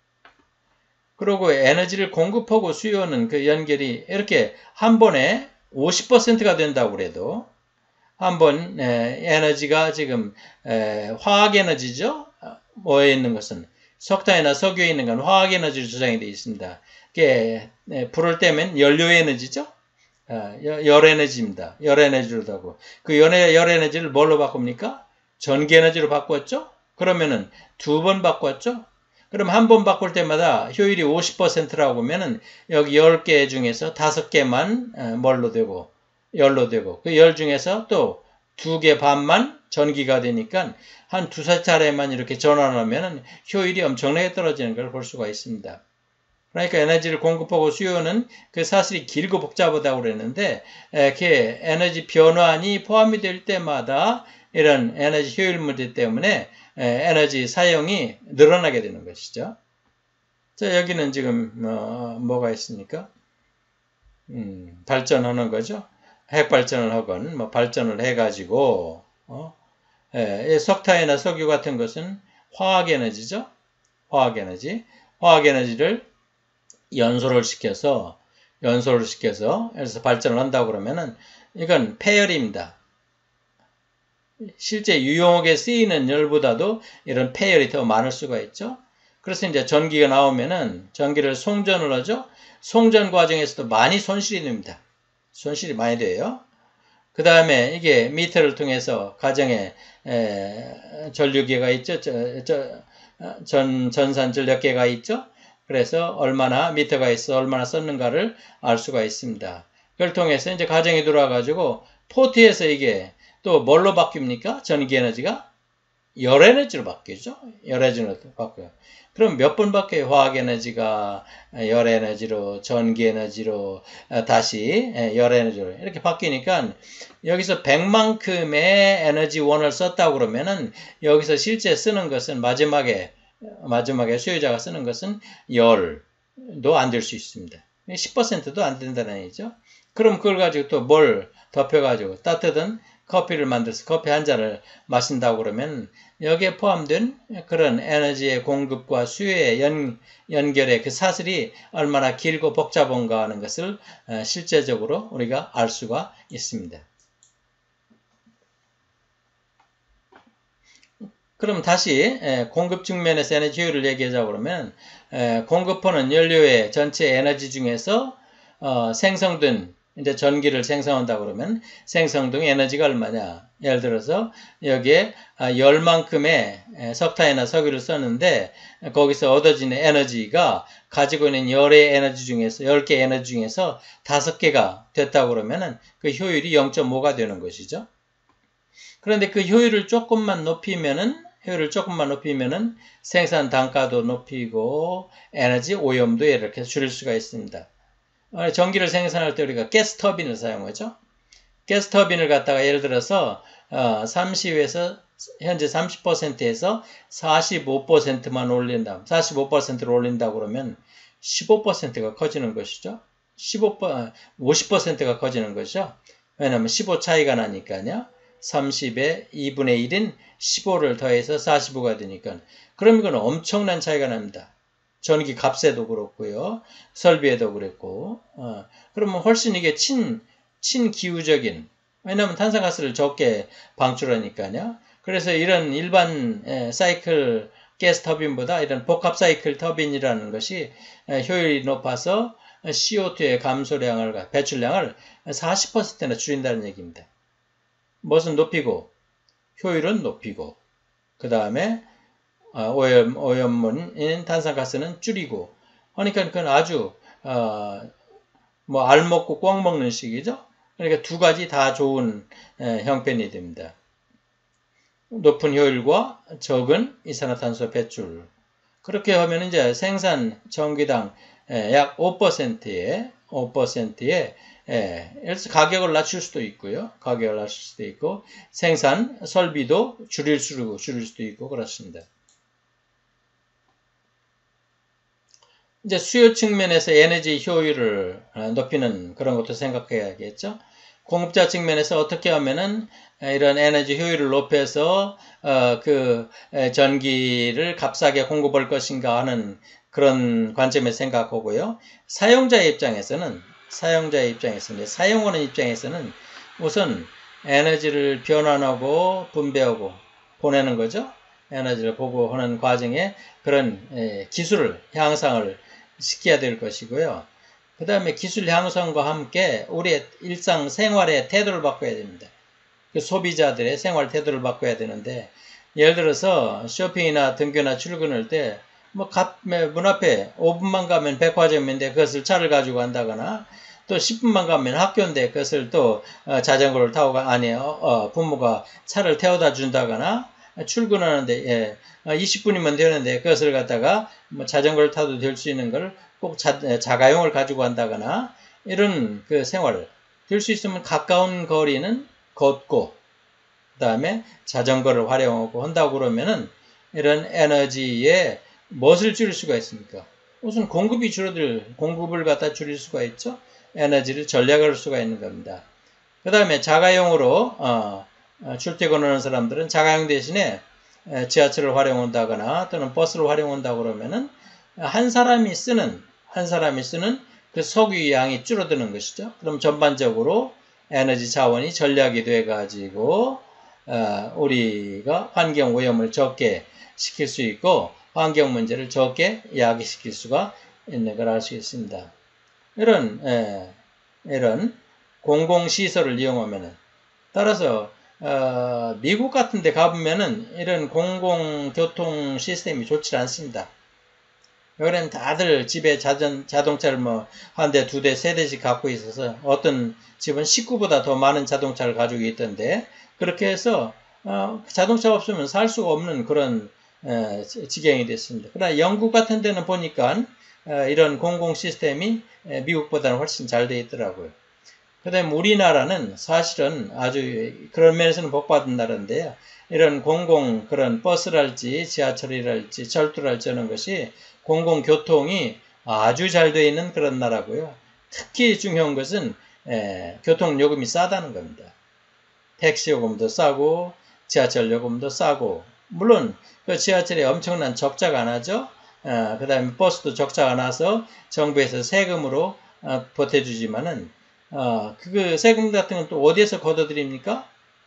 그리고 에너지를 공급하고 수요하는 그 연결이 이렇게 한 번에 오십 퍼센트가 된다고 그래도 한 번 에너지가 지금 에, 화학 에너지죠. 뭐에 있는 것은 석탄이나 석유에 있는 건 화학 에너지로 저장이 되어 있습니다. 이게 불을 떼면 연료 에너지죠. 어, 열 에너지입니다. 열 에너지로도 하고 그 열 에너지를 뭘로 바꿉니까? 전기 에너지로 바꿨죠. 그러면은 두 번 바꿨죠. 그럼 한 번 바꿀 때마다 효율이 오십 퍼센트라고 보면은 여기 열 개 중에서 다섯 개만 뭘로 되고 열로 되고 그 열 중에서 또 두 개 반만 전기가 되니까 한 두세 차례만 이렇게 전환하면은 효율이 엄청나게 떨어지는 걸 볼 수가 있습니다. 그러니까 에너지를 공급하고 수요는 그 사실이 길고 복잡하다고 그랬는데 이렇게 에너지 변환이 포함이 될 때마다 이런 에너지 효율 문제 때문에 에너지 사용이 늘어나게 되는 것이죠. 자, 여기는 지금 어, 뭐가 있습니까? 음, 발전하는 거죠. 핵 발전을 하건 뭐 발전을 해가지고 어? 예, 석탄이나 석유 같은 것은 화학 에너지죠. 화학 에너지, 화학 에너지를 연소를 시켜서 연소를 시켜서 그래서 발전을 한다고 그러면은 이건 폐열입니다. 실제 유용하게 쓰이는 열보다도 이런 폐열이 더 많을 수가 있죠. 그래서 이제 전기가 나오면은 전기를 송전을 하죠. 송전 과정에서도 많이 손실이 됩니다. 손실이 많이 돼요. 그 다음에 이게 미터를 통해서 가정에 에, 전류기가 있죠. 저, 저, 전, 전산 전력계가 있죠. 그래서 얼마나 미터가 있어 얼마나 썼는가를 알 수가 있습니다. 그걸 통해서 이제 가정에 들어와가지고 포트에서 이게 또 뭘로 바뀝니까? 전기 에너지가 열 에너지로 바뀌죠. 열 에너지로 바뀌어요. 그럼 몇 번 바뀌어요? 화학 에너지가 열 에너지로, 전기 에너지로, 다시 열 에너지로 이렇게 바뀌니까 여기서 백만큼의 에너지 원을 썼다고 그러면은 여기서 실제 쓰는 것은 마지막에 마지막에 수요자가 쓰는 것은 열도 안 될 수 있습니다. 십 퍼센트도 안 된다는 얘기죠. 그럼 그걸 가지고 또 뭘 덮여가지고 따뜻한 커피를 만들어서 커피 한 잔을 마신다고 그러면 여기에 포함된 그런 에너지의 공급과 수요의 연, 연결의 그 사슬이 얼마나 길고 복잡한가 하는 것을 실제적으로 우리가 알 수가 있습니다. 그럼 다시 공급 측면에서 에너지 효율을 얘기하자 그러면 공급하는 연료의 전체 에너지 중에서 생성된 이제 전기를 생성한다 그러면 생성된 에너지가 얼마냐? 예를 들어서 여기에 열만큼의 석탄이나 석유를 썼는데 거기서 얻어지는 에너지가 가지고 있는 열의 에너지 중에서 열 개 에너지 중에서 다섯 개가 됐다고 그러면은 그 효율이 영 점 오가 되는 것이죠. 그런데 그 효율을 조금만 높이면은 효율을 조금만 높이면은 생산 단가도 높이고 에너지 오염도 이렇게 줄일 수가 있습니다. 전기를 생산할 때 우리가 가스터빈을 사용하죠. 가스터빈을 갖다가 예를 들어서 삼십에서 현재 삼십 퍼센트에서 사십오 퍼센트만 올린다. 사십오 퍼센트를 올린다 그러면 십오 퍼센트가 커지는 것이죠. 십오, 오십 퍼센트가 커지는 것이죠. 왜냐하면 십오 차이가 나니까요. 삼십에 이분의 일인 십오를 더해서 사십오가 되니까. 그럼 이건 엄청난 차이가 납니다. 전기 값에도 그렇고요. 설비에도 그랬고. 어, 그러면 훨씬 이게 친, 친기후적인, 왜냐하면 탄산가스를 적게 방출하니까요. 그래서 이런 일반 에, 사이클 가스 터빈보다 이런 복합 사이클 터빈이라는 것이 에, 효율이 높아서 씨오투의 감소량을, 배출량을 사십 퍼센트나 줄인다는 얘기입니다. 무엇은 높이고, 효율은 높이고, 그 다음에 오염, 오염물인 탄산가스는 줄이고, 그러니까 그건 아주 어, 뭐 알 먹고 꿩 먹는 식이죠. 그러니까 두 가지 다 좋은 에, 형편이 됩니다. 높은 효율과 적은 이산화탄소 배출. 그렇게 하면 이제 생산 전기당 약 오 퍼센트에 오 퍼센트에 가격을 낮출 수도 있고요. 가격을 낮출 수도 있고 생산 설비도 줄일 수 줄일 수도 있고 그렇습니다. 이제 수요 측면에서 에너지 효율을 높이는 그런 것도 생각해야겠죠. 공급자 측면에서 어떻게 하면은 이런 에너지 효율을 높여서 어, 그 전기를 값싸게 공급할 것인가 하는 그런 관점에서 생각하고요. 사용자의 입장에서는 사용자의 입장에서는 사용하는 입장에서는 우선 에너지를 변환하고 분배하고 보내는 거죠. 에너지를 보고하는 과정에 그런 기술을 향상을 시켜야 될 것이고요. 그 다음에 기술 향상과 함께 우리의 일상 생활의 태도를 바꿔야 됩니다. 그 소비자들의 생활 태도를 바꿔야 되는데 예를 들어서 쇼핑이나 등교나 출근할 때 뭐 문 앞에 오 분만 가면 백화점인데 그것을 차를 가지고 간다거나 또 십 분만 가면 학교인데 그것을 또 자전거를 타고 가, 아니 어, 부모가 차를 태워다 준다거나 출근하는데 예, 이십 분이면 되는데 그것을 갖다가 뭐 자전거를 타도 될 수 있는 걸 꼭 자가용을 가지고 간다거나 이런 그 생활을 될 수 있으면 가까운 거리는 걷고 그 다음에 자전거를 활용하고 한다고 그러면은 이런 에너지에 무엇을 줄일 수가 있습니까? 우선 공급이 줄어들 공급을 갖다 줄일 수가 있죠. 에너지를 절약할 수가 있는 겁니다. 그 다음에 자가용으로 어, 출퇴근하는 사람들은 자가용 대신에 지하철을 활용한다거나 또는 버스를 활용한다고 그러면은 한 사람이 쓰는 한 사람이 쓰는 그 석유 양이 줄어드는 것이죠. 그럼 전반적으로 에너지 자원이 절약이 돼 가지고 어, 우리가 환경 오염을 적게 시킬 수 있고 환경 문제를 적게 야기시킬 수가 있는 걸 알 수 있습니다. 이런 에, 이런 공공시설을 이용하면은 따라서 어, 미국 같은 데 가보면은 이런 공공교통 시스템이 좋지 않습니다. 왜냐면 다들 집에 자전, 자동차를 뭐 한 대, 두 대, 세 대씩 갖고 있어서 어떤 집은 식구보다 더 많은 자동차를 가지고 있던데 그렇게 해서 어, 자동차가 없으면 살 수가 없는 그런 에, 지경이 됐습니다. 그러나 영국 같은 데는 보니까 에, 이런 공공 시스템이 에, 미국보다는 훨씬 잘 되어 있더라고요. 그 다음에 우리나라는 사실은 아주 그런 면에서는 복받은 나라인데요. 이런 공공 그런 버스랄지 지하철이랄지 철도랄지 하는 것이 공공교통이 아주 잘 되어 있는 그런 나라고요. 특히 중요한 것은 에, 교통요금이 싸다는 겁니다. 택시 요금도 싸고 지하철 요금도 싸고 물론 그 지하철에 엄청난 적자가 안 하죠. 어, 그 다음에 버스도 적자가 나서 정부에서 세금으로 어, 보태주지만은 어, 그 세금 같은 건 또 어디에서 걷어들입니까?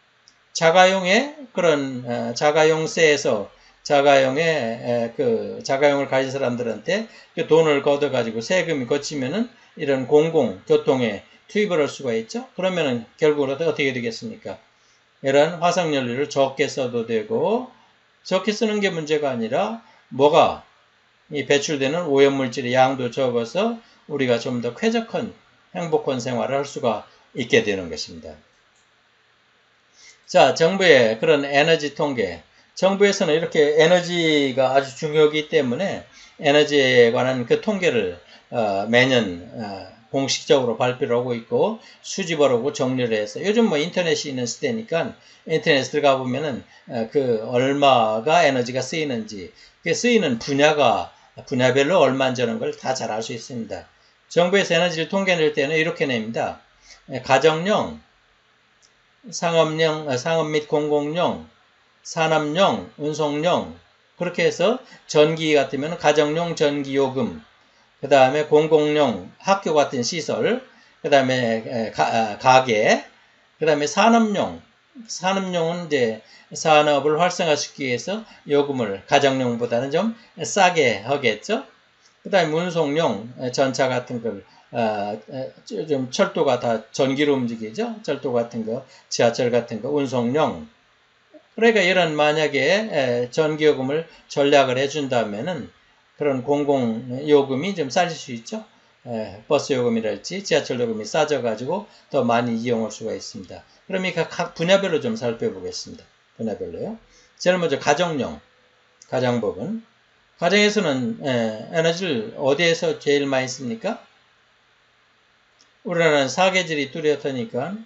자가용의 그런 어, 자가용세에서 자가용의 에, 그 자가용을 가진 사람들한테 그 돈을 걷어 가지고 세금이 거치면은 이런 공공 교통에 투입을 할 수가 있죠. 그러면은 결국은 어떻게 되겠습니까? 이런 화석연료를 적게 써도 되고 적게 쓰는 게 문제가 아니라 뭐가 이 배출되는 오염물질의 양도 적어서 우리가 좀 더 쾌적한 행복한 생활을 할 수가 있게 되는 것입니다. 자, 정부의 그런 에너지 통계. 정부에서는 이렇게 에너지가 아주 중요하기 때문에 에너지에 관한 그 통계를 어, 매년 어, 공식적으로 발표를 하고 있고 수집을 하고 정리를 해서 요즘 뭐 인터넷이 있는 시대니까 인터넷에 들어가 보면은 어, 그 얼마가 에너지가 쓰이는지 그 쓰이는 분야가 분야별로 얼마인지 하는 걸 다 잘 알 수 있습니다. 정부에서 에너지를 통계낼 때는 이렇게 냅니다. 가정용, 상업용, 상업 및 공공용, 산업용, 운송용 그렇게 해서 전기 같으면 가정용 전기요금 그 다음에 공공용 학교 같은 시설 그 다음에 가게 그 다음에 산업용 산업용은 이제 산업을 활성화시키기 위해서 요금을 가정용보다는 좀 싸게 하겠죠. 그 다음에 운송용 전차 같은 걸 어, 좀 철도가 다 전기로 움직이죠. 철도 같은 거, 지하철 같은 거, 운송용. 그러니까 이런 만약에 전기요금을 전략을 해준다면은 그런 공공요금이 좀 싸질 수 있죠. 에, 버스 요금이랄지 지하철 요금이 싸져가지고 더 많이 이용할 수가 있습니다. 그럼 이 각 분야별로 좀 살펴보겠습니다. 분야별로요. 제일 먼저 가정용, 가정부분. 가정에서는 에, 에너지를 어디에서 제일 많이 씁니까? 우리나라는 사계절이 뚜렷하니까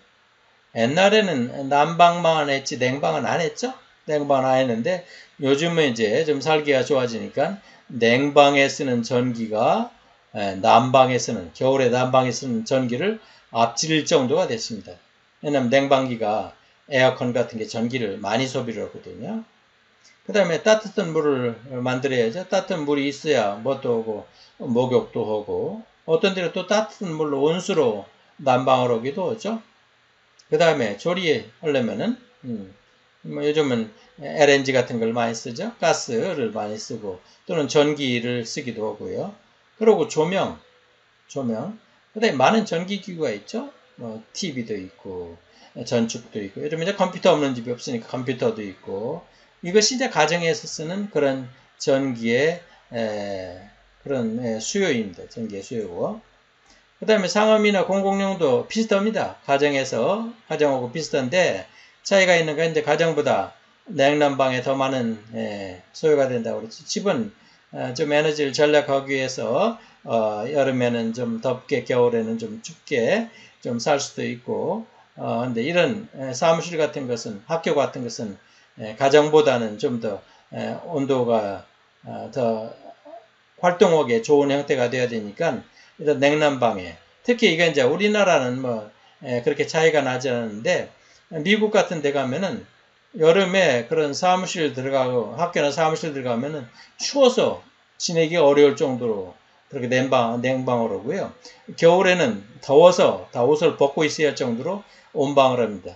옛날에는 난방만 했지 냉방은 안 했죠? 냉방은 안 했는데 요즘은 이제 좀 살기가 좋아지니까 냉방에 쓰는 전기가 난방에 쓰는, 겨울에 난방에 쓰는 전기를 앞질 정도가 됐습니다. 왜냐하면 냉방기가 에어컨 같은 게 전기를 많이 소비를 하거든요. 그 다음에 따뜻한 물을 만들어야죠. 따뜻한 물이 있어야 뭣도 하고 목욕도 하고 어떤 데는 또 따뜻한 물로 온수로 난방을 하기도 하죠. 그 다음에 조리하려면은 음, 뭐 요즘은 엘엔지 같은 걸 많이 쓰죠. 가스를 많이 쓰고 또는 전기를 쓰기도 하고요. 그리고 조명, 조명. 그 다음에 많은 전기기구가 있죠. 뭐 티비도 있고 전축도 있고 요즘 이제 컴퓨터 없는 집이 없으니까 컴퓨터도 있고 이것이 이제 가정에서 쓰는 그런 전기의 에, 그런 에, 수요입니다. 전기의 수요고. 그 다음에 상업이나 공공용도 비슷합니다. 가정에서, 가정하고 비슷한데, 차이가 있는 건 이제 가정보다 냉난방에 더 많은, 예, 소요가 된다고 그랬죠. 집은, 어, 좀 에너지를 절약하기 위해서, 어, 여름에는 좀 덥게, 겨울에는 좀 춥게 좀 살 수도 있고, 어, 근데 이런 에, 사무실 같은 것은, 학교 같은 것은, 에, 가정보다는 좀 더, 에, 온도가, 어, 더 활동하기에 좋은 형태가 되어야 되니까, 이런 냉난방에 특히 이게 이제 우리나라는 뭐 에, 그렇게 차이가 나지 않는데 미국 같은 데 가면은 여름에 그런 사무실 들어가고 학교나 사무실 들어가면은 추워서 지내기 어려울 정도로 그렇게 냉방, 냉방을 하고요. 겨울에는 더워서 다 옷을 벗고 있어야 할 정도로 온방을 합니다.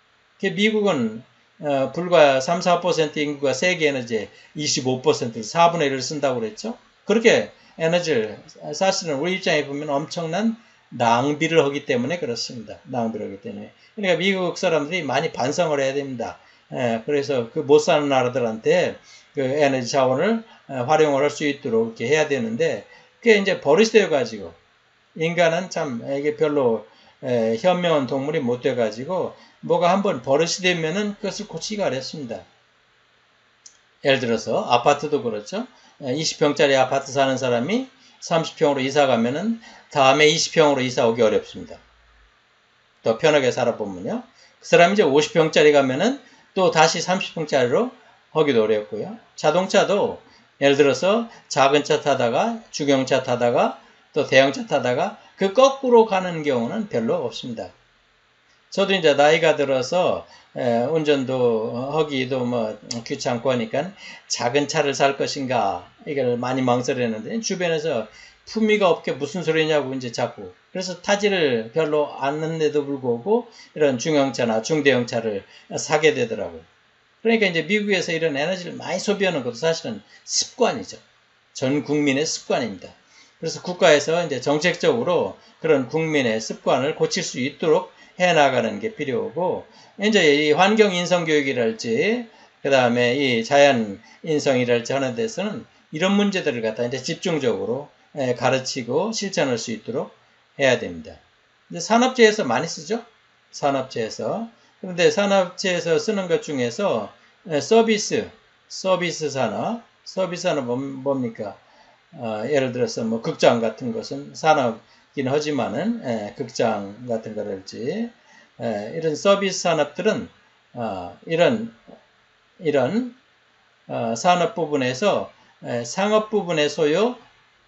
미국은 어, 불과 삼, 사 퍼센트 인구가 세계 에너지의 이십오 퍼센트, 사분의 일을 쓴다고 그랬죠. 그렇게 에너지를 사실은 우리 입장에 보면 엄청난 낭비를 하기 때문에 그렇습니다. 낭비를 하기 때문에. 그러니까 미국 사람들이 많이 반성을 해야 됩니다. 에, 그래서 그 못 사는 나라들한테 그 에너지 자원을 에, 활용을 할 수 있도록 이렇게 해야 되는데 그게 이제 버릇이 되어가지고 인간은 참 이게 별로 에, 현명한 동물이 못 돼가지고 뭐가 한번 버릇이 되면은 그것을 고치기가 어렵습니다. 예를 들어서 아파트도 그렇죠. 이십 평짜리 아파트 사는 사람이 삼십 평으로 이사 가면은 다음에 이십 평으로 이사 오기 어렵습니다. 더 편하게 살아보면요. 그 사람이 이제 오십 평짜리 가면은 또 다시 삼십 평짜리로 하기도 어렵고요. 자동차도 예를 들어서 작은 차 타다가 중형차 타다가 또 대형차 타다가 그 거꾸로 가는 경우는 별로 없습니다. 저도 이제 나이가 들어서 에, 운전도 하기도 뭐 귀찮고 하니까 작은 차를 살 것인가 이걸 많이 망설였는데 주변에서 품위가 없게 무슨 소리냐고 이제 자꾸 그래서 타지를 별로 않는데도 불구하고 이런 중형차나 중대형차를 사게 되더라고요. 그러니까 이제 미국에서 이런 에너지를 많이 소비하는 것도 사실은 습관이죠. 전 국민의 습관입니다. 그래서 국가에서 이제 정책적으로 그런 국민의 습관을 고칠 수 있도록 해나가는 게 필요하고, 이제 이 환경 인성 교육이랄지, 그 다음에 이 자연 인성이랄지 하는 데서는 이런 문제들을 갖다 이제 집중적으로 가르치고 실천할 수 있도록 해야 됩니다. 근데 산업재해에서 많이 쓰죠? 산업재해에서. 그런데 산업재해에서 쓰는 것 중에서 서비스, 서비스 산업, 서비스 산업은 뭡니까? 어, 예를 들어서 뭐 극장 같은 것은 산업이긴 하지만은 에, 극장 같은 거랄지 에, 이런 서비스 산업들은 어, 이런 이런 어, 산업 부분에서 에, 상업 부분의 소요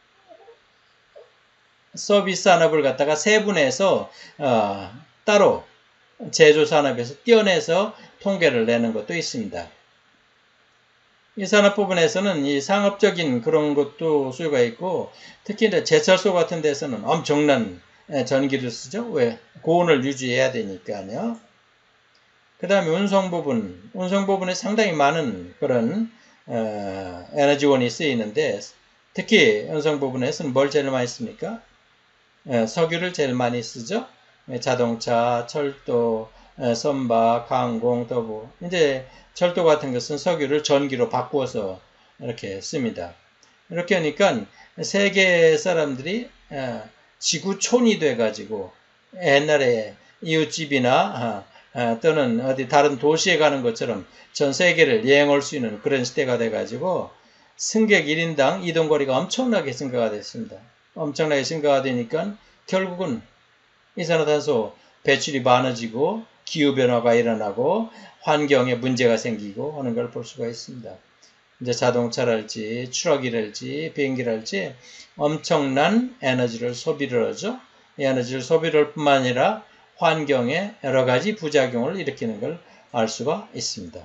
서비스 산업을 갖다가 세분해서 어, 따로 제조 산업에서 떼어내서 통계를 내는 것도 있습니다. 이 산업 부분에서는 이 상업적인 그런 것도 수요가 있고 특히 이제 제철소 같은 데서는 엄청난 전기를 쓰죠. 왜? 고온을 유지해야 되니까요. 그 다음에 운송 부분, 운송 부분에 상당히 많은 그런 어, 에너지원이 쓰이는데 특히 운송 부분에서는 뭘 제일 많이 씁니까? 에, 석유를 제일 많이 쓰죠. 자동차, 철도, 에, 선박, 항공, 더보 이제 철도 같은 것은 석유를 전기로 바꾸어서 이렇게 씁니다. 이렇게 하니까 세계 사람들이 지구촌이 돼가지고 옛날에 이웃집이나 또는 어디 다른 도시에 가는 것처럼 전 세계를 여행할 수 있는 그런 시대가 돼가지고 승객 일 인당 이동거리가 엄청나게 증가가 됐습니다. 엄청나게 증가가 되니까 결국은 이산화탄소 배출이 많아지고 기후변화가 일어나고 환경에 문제가 생기고 하는 걸 볼 수가 있습니다. 이제 자동차랄지 트럭이랄지 비행기랄지 엄청난 에너지를 소비를 하죠. 이 에너지를 소비를 할 뿐만 아니라 환경에 여러 가지 부작용을 일으키는 걸 알 수가 있습니다.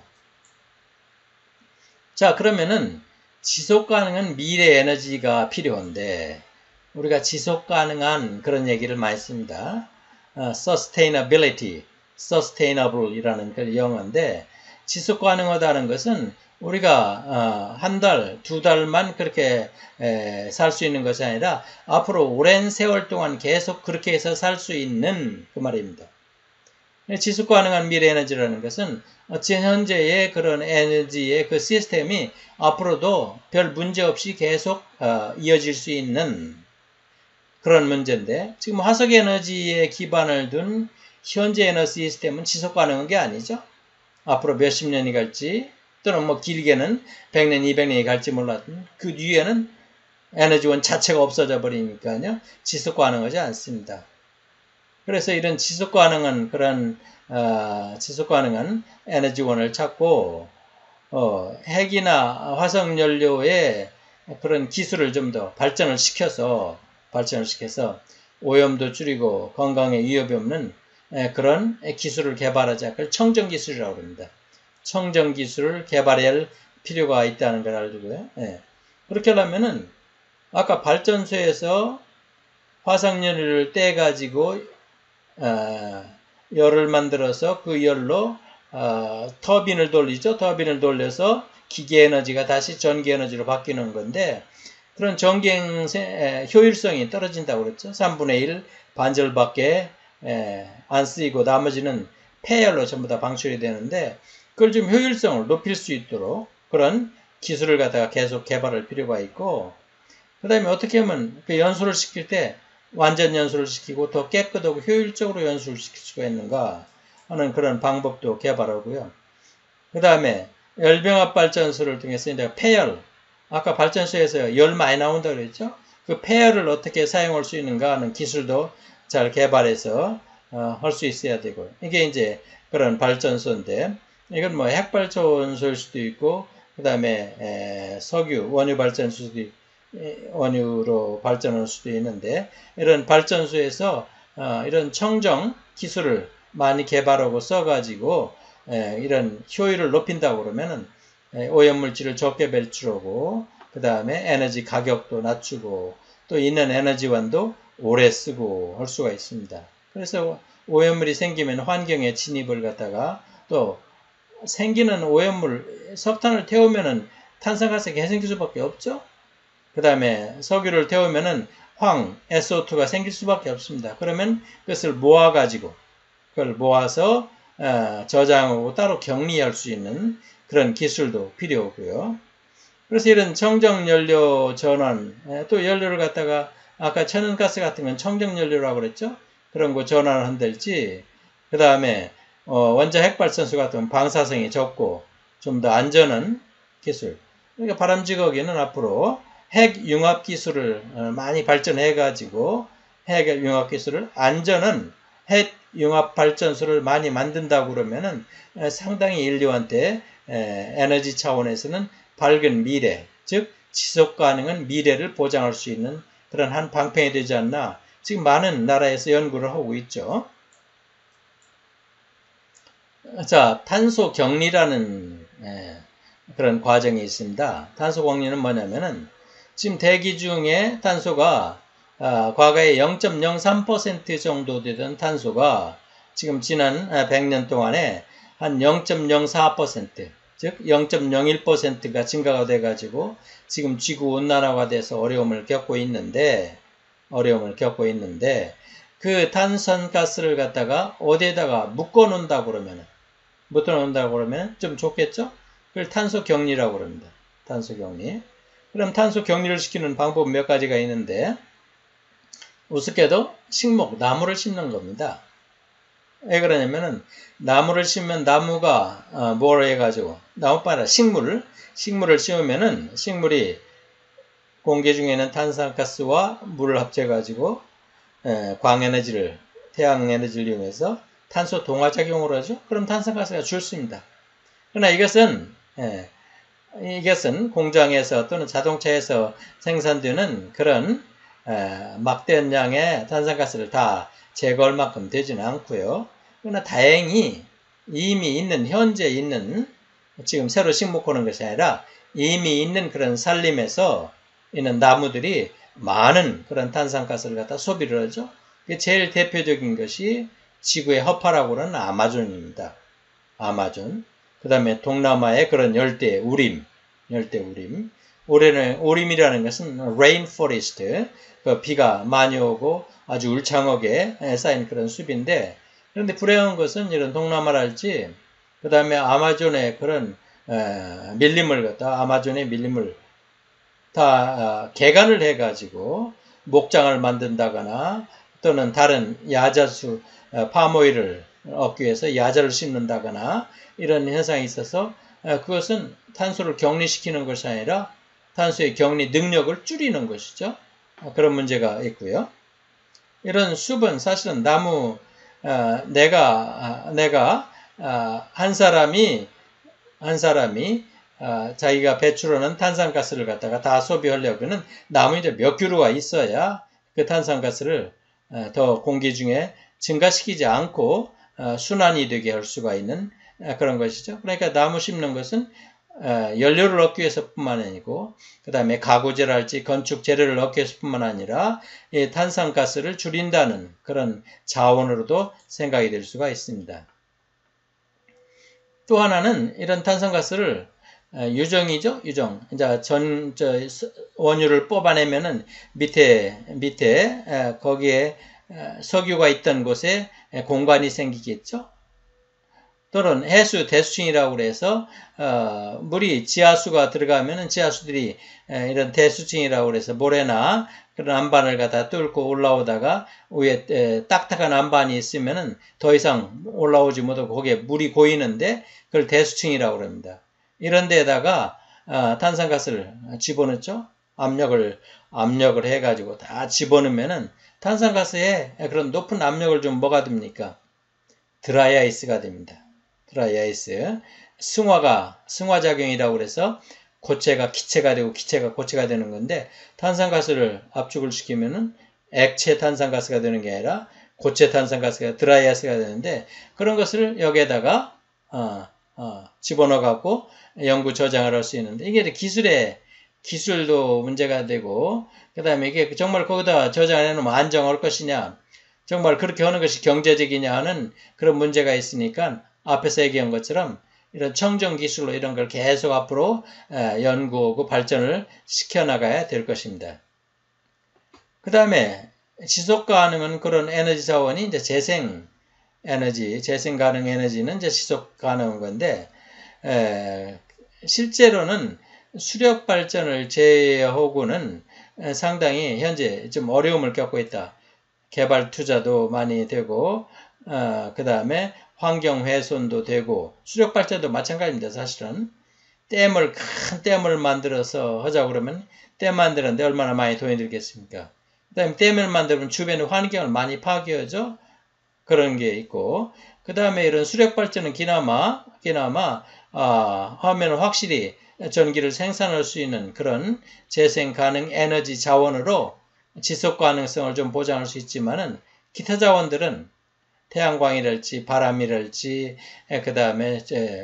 자, 그러면은 지속 가능한 미래 에너지가 필요한데 우리가 지속 가능한 그런 얘기를 많이 씁니다. 어, sustainability, sustainable이라는 그 영어인데 지속 가능하다는 것은 우리가 어, 한 달, 두 달만 그렇게 살 수 있는 것이 아니라 앞으로 오랜 세월 동안 계속 그렇게 해서 살 수 있는 그 말입니다. 지속 가능한 미래 에너지라는 것은 현재의 그런 에너지의 그 시스템이 앞으로도 별 문제 없이 계속 어, 이어질 수 있는 그런 문제인데 지금 화석 에너지에 기반을 둔 현재 에너지 시스템은 지속 가능한 게 아니죠. 앞으로 몇십 년이 갈지 또는 뭐 길게는 백 년, 이백 년이 갈지 몰라도 그 뒤에는 에너지원 자체가 없어져 버리니까요. 지속 가능하지 않습니다. 그래서 이런 지속 가능한 그런 어, 지속 가능한 에너지원을 찾고 어, 핵이나 화석 연료의 그런 기술을 좀 더 발전을 시켜서 발전을 시켜서 오염도 줄이고 건강에 위협이 없는 에, 그런 기술을 개발하자. 그걸 청정 기술이라고 합니다. 청정 기술을 개발할 필요가 있다는 걸 알고요. 예. 그렇게 하려면은 아까 발전소에서 화석연료를 떼가지고 어, 열을 만들어서 그 열로 어, 터빈을 돌리죠. 터빈을 돌려서 기계 에너지가 다시 전기 에너지로 바뀌는 건데 그런 전기행 효율성이 떨어진다고 그랬죠. 삼분의 일 반절밖에 에, 안 쓰이고 나머지는 폐열로 전부 다 방출이 되는데 그걸 좀 효율성을 높일 수 있도록 그런 기술을 갖다가 계속 개발할 필요가 있고 그 다음에 어떻게 하면 그 연소를 시킬 때 완전 연소를 시키고 더 깨끗하고 효율적으로 연소를 시킬 수가 있는가 하는 그런 방법도 개발하고요. 그 다음에 열병합 발전소를 통해서 이제 폐열, 아까 발전소에서 열 많이 나온다고 그랬죠? 그 폐열을 어떻게 사용할 수 있는가 하는 기술도 잘 개발해서 어, 할 수 있어야 되고요. 이게 이제 그런 발전소인데 이건 뭐 핵발전소일 수도 있고 그 다음에 석유, 원유 발전소도 있고 원유로 발전할 수도 있는데 이런 발전소에서 어, 이런 청정 기술을 많이 개발하고 써가지고 에, 이런 효율을 높인다고 그러면은 에, 오염물질을 적게 배출하고 그 다음에 에너지 가격도 낮추고 또 있는 에너지원도 오래 쓰고 할 수가 있습니다. 그래서 오염물이 생기면 환경에 진입을 갖다가 또 생기는 오염물 석탄을 태우면은 탄산가스가 계속 수밖에 없죠. 그 다음에 석유를 태우면은 황, 에스오투가 생길 수밖에 없습니다. 그러면 그것을 모아가지고, 그걸 모아서, 어, 저장하고 따로 격리할 수 있는 그런 기술도 필요하고요. 그래서 이런 청정연료 전환, 또 연료를 갖다가, 아까 천연가스 같은 건 청정연료라고 그랬죠? 그런 거 전환을 한달지, 그 다음에, 어, 원자 핵발전소 같은 건 방사성이 적고, 좀 더 안전한 기술. 그러니까 바람직하게는 앞으로 핵융합 기술을 많이 발전해가지고 핵융합 기술을 안전한 핵융합 발전소를 많이 만든다고 그러면은 상당히 인류한테 에너지 차원에서는 밝은 미래, 즉 지속 가능한 미래를 보장할 수 있는 그런 한 방편이 되지 않나 지금 많은 나라에서 연구를 하고 있죠. 자, 탄소 격리라는 그런 과정이 있습니다. 탄소 격리는 뭐냐면은 지금 대기 중에 탄소가 아, 과거에 영 점 영삼 퍼센트 정도 되던 탄소가 지금 지난 백 년 동안에 한 영 점 영사 퍼센트 즉 영 점 영일 퍼센트가 증가가 돼가지고 지금 지구온난화가 돼서 어려움을 겪고 있는데 어려움을 겪고 있는데 그 탄산가스를 갖다가 어디에다가 묶어 놓는다고 그러면 묶어 놓는다고 그러면 좀 좋겠죠? 그걸 탄소 격리라고 그럽니다. 탄소 격리. 그럼 탄소 격리를 시키는 방법 몇 가지가 있는데 우습게도 식목, 나무를 심는 겁니다. 왜 그러냐면은 나무를 심으면 나무가 어, 뭘 해가지고 나무뿐 아니라 식물을 식물을 심으면은 식물이 공기 중에 있는 탄산가스와 물을 합쳐가지고 에, 광에너지를 태양 에너지를 이용해서 탄소 동화작용을 하죠. 그럼 탄산가스가 줄습니다. 그러나 이것은 에, 이것은 공장에서 또는 자동차에서 생산되는 그런 에, 막대한 양의 탄산가스를 다 제거할 만큼 되지는 않고요. 그러나 다행히 이미 있는 현재 있는 지금 새로 식목하는 것이 아니라 이미 있는 그런 산림에서 있는 나무들이 많은 그런 탄산가스를 갖다 소비를 하죠. 제일 대표적인 것이 지구의 허파라고 하는 아마존입니다. 아마존. 그 다음에 동남아의 그런 열대 우림, 열대 우림. 올해는 우림이라는 것은 rainforest, 그 비가 많이 오고 아주 울창하게 쌓인 그런 숲인데, 그런데 불행한 것은 이런 동남아랄지, 그 다음에 아마존의 그런 에, 밀림을 갖다 아마존의 밀림을 다 어, 개간을 해가지고 목장을 만든다거나 또는 다른 야자수 어, 파모일을 얻기 위해서 야자를 심는다거나 이런 현상이 있어서 어, 그것은 탄소를 격리시키는 것이 아니라 탄소의 격리 능력을 줄이는 것이죠. 어, 그런 문제가 있고요. 이런 숲은 사실은 나무 어, 내가 내가 어, 한 사람이 한 사람이 어, 자기가 배출하는 탄산가스를 갖다가 다 소비하려고는 나무 이제 몇 그루가 있어야 그 탄산가스를 어, 더 공기 중에 증가시키지 않고 어, 순환이 되게 할 수가 있는 어, 그런 것이죠. 그러니까 나무 심는 것은 어, 연료를 얻기 위해서뿐만 아니고 그 다음에 가구재랄지 건축 재료를 얻기 위해서뿐만 아니라 이 탄산가스를 줄인다는 그런 자원으로도 생각이 될 수가 있습니다. 또 하나는 이런 탄산가스를 유정이죠, 유정. 이제 전, 저, 원유를 뽑아내면은 밑에, 밑에, 거기에 석유가 있던 곳에 공간이 생기겠죠. 또는 해수, 대수층이라고 그래서, 어, 물이 지하수가 들어가면은 지하수들이 이런 대수층이라고 그래서 모래나 그런 안반을 갖다 뚫고 올라오다가 위에 에, 딱딱한 안반이 있으면은 더 이상 올라오지 못하고 거기에 물이 고이는데 그걸 대수층이라고 합니다. 이런 데다가 어, 탄산가스를 집어넣죠. 압력을 압력을 해가지고 다 집어넣으면은 탄산가스에 그런 높은 압력을 좀 뭐가 됩니까? 드라이 아이스가 됩니다. 드라이 아이스. 승화가 승화작용이라고 그래서 고체가 기체가 되고 기체가 고체가 되는 건데 탄산가스를 압축을 시키면은 액체 탄산가스가 되는 게 아니라 고체 탄산가스가 드라이 아이스가 되는데 그런 것을 여기에다가 어, 어, 집어넣어 갖고 연구 저장을 할 수 있는데 이게 기술의 기술도 문제가 되고 그 다음에 이게 정말 거기다 저장해 놓으면 안정할 것이냐 정말 그렇게 하는 것이 경제적이냐 하는 그런 문제가 있으니까 앞에서 얘기한 것처럼 이런 청정 기술로 이런 걸 계속 앞으로 연구하고 발전을 시켜나가야 될 것입니다. 그 다음에 지속 가능한 그런 에너지 자원이 이제 재생 에너지, 재생 가능 에너지는 이제 지속 가능한 건데, 에, 실제로는 수력 발전을 제외하고는 상당히 현재 좀 어려움을 겪고 있다. 개발 투자도 많이 되고, 어, 그 다음에 환경 훼손도 되고, 수력 발전도 마찬가지입니다, 사실은. 댐을, 큰 댐을 만들어서 하자고 그러면, 댐 만드는데 얼마나 많이 돈이 들겠습니까? 그 다음에 댐을 만들면 주변의 환경을 많이 파괴하죠? 그런 게 있고, 그 다음에 이런 수력 발전은 기나마, 기나마, 아, 하면 확실히 전기를 생산할 수 있는 그런 재생 가능 에너지 자원으로 지속 가능성을 좀 보장할 수 있지만은, 기타 자원들은 태양광이랄지, 바람이랄지, 그 다음에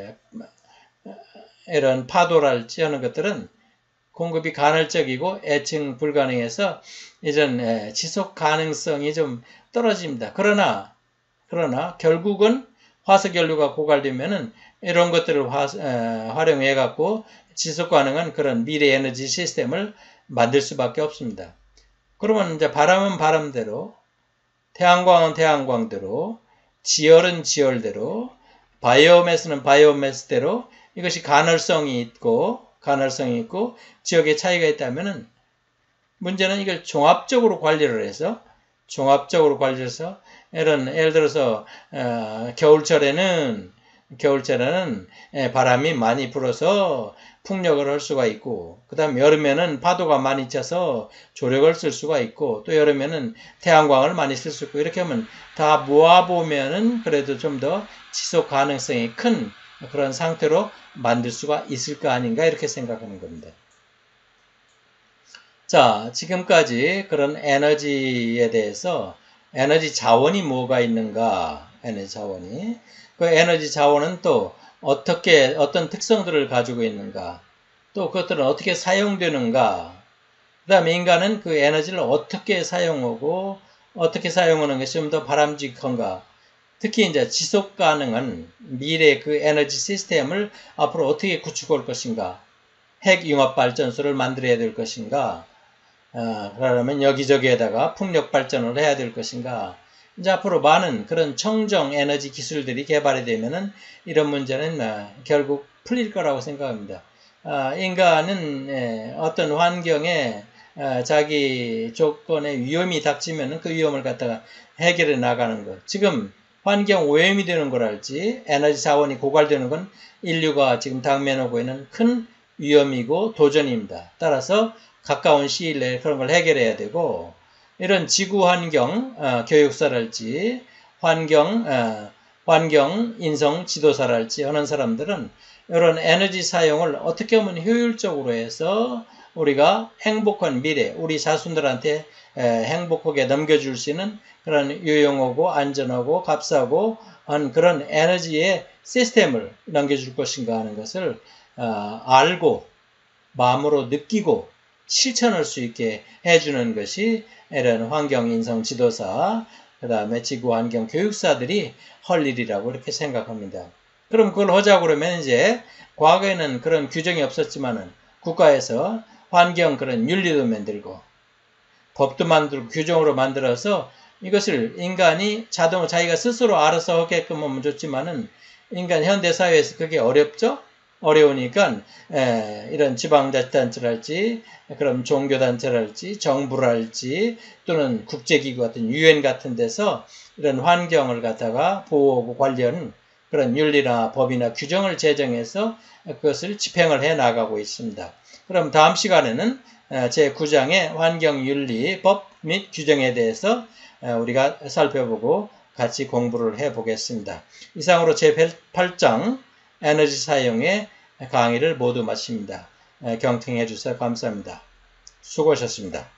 이런 파도랄지 하는 것들은 공급이 간헐적이고 애증 불가능해서 이런 지속 가능성이 좀 떨어집니다. 그러나, 그러나 결국은 화석 연료가 고갈되면은 이런 것들을 화, 에, 활용해 갖고 지속 가능한 그런 미래 에너지 시스템을 만들 수밖에 없습니다. 그러면 이제 바람은 바람대로, 태양광은 태양광대로, 지열은 지열대로, 바이오매스는 바이오매스대로 이것이 간헐성이 있고, 간헐성이 있고 지역의 차이가 있다면은 문제는 이걸 종합적으로 관리를 해서 종합적으로 관리해서 이런 예를 들어서 어, 겨울철에는 겨울철에는 바람이 많이 불어서 풍력을 할 수가 있고, 그 다음 여름에는 파도가 많이 차서 조력을 쓸 수가 있고, 또 여름에는 태양광을 많이 쓸 수 있고, 이렇게 하면 다 모아보면은 그래도 좀 더 지속 가능성이 큰 그런 상태로 만들 수가 있을 거 아닌가, 이렇게 생각하는 겁니다. 자, 지금까지 그런 에너지에 대해서 에너지 자원이 뭐가 있는가, 에너지 자원이. 그 에너지 자원은 또 어떻게, 어떤 특성들을 가지고 있는가, 또 그것들은 어떻게 사용되는가, 그 다음에 인간은 그 에너지를 어떻게 사용하고, 어떻게 사용하는 것이 좀 더 바람직한가, 특히 이제 지속 가능한 미래의 그 에너지 시스템을 앞으로 어떻게 구축할 것인가, 핵융합발전소를 만들어야 될 것인가, 어, 그러려면 여기저기에다가 풍력 발전을 해야 될 것인가. 이제 앞으로 많은 그런 청정 에너지 기술들이 개발이 되면은 이런 문제는 어, 결국 풀릴 거라고 생각합니다. 어, 인간은 예, 어떤 환경에 어, 자기 조건에 위험이 닥치면은 그 위험을 갖다가 해결해 나가는 것. 지금 환경 오염이 되는 거랄지 에너지 자원이 고갈되는 건 인류가 지금 당면하고 있는 큰 위험이고 도전입니다. 따라서 가까운 시일 내에 그런 걸 해결해야 되고, 이런 지구 환경 어, 교육사랄지 환경 어, 환경 인성 지도사랄지 하는 사람들은 이런 에너지 사용을 어떻게 하면 효율적으로 해서 우리가 행복한 미래, 우리 자손들한테 에, 행복하게 넘겨줄 수 있는 그런 유용하고 안전하고 값싸고 한 그런 에너지의 시스템을 넘겨줄 것인가 하는 것을 어, 알고 마음으로 느끼고 실천할 수 있게 해주는 것이 이런 환경인성 지도사, 그 다음에 지구환경 교육사들이 할 일이라고 이렇게 생각합니다. 그럼 그걸 하자고 그러면 이제 과거에는 그런 규정이 없었지만은 국가에서 환경 그런 윤리도 만들고 법도 만들고 규정으로 만들어서 이것을 인간이 자동 자기가 스스로 알아서 하게끔 하면 좋지만은 인간 현대사회에서 그게 어렵죠? 어려우니까 에, 이런 지방자치단체랄지 그럼 종교단체랄지 정부랄지 또는 국제기구 같은 유엔 같은 데서 이런 환경을 갖다가 보호하고 관리하는 그런 윤리나 법이나 규정을 제정해서 그것을 집행을 해 나가고 있습니다. 그럼 다음 시간에는 제구 장의 환경윤리법 및 규정에 대해서 우리가 살펴보고 같이 공부를 해 보겠습니다. 이상으로 제팔 장 에너지 사용의 강의를 모두 마칩니다. 경청해 주셔서 감사합니다. 수고하셨습니다.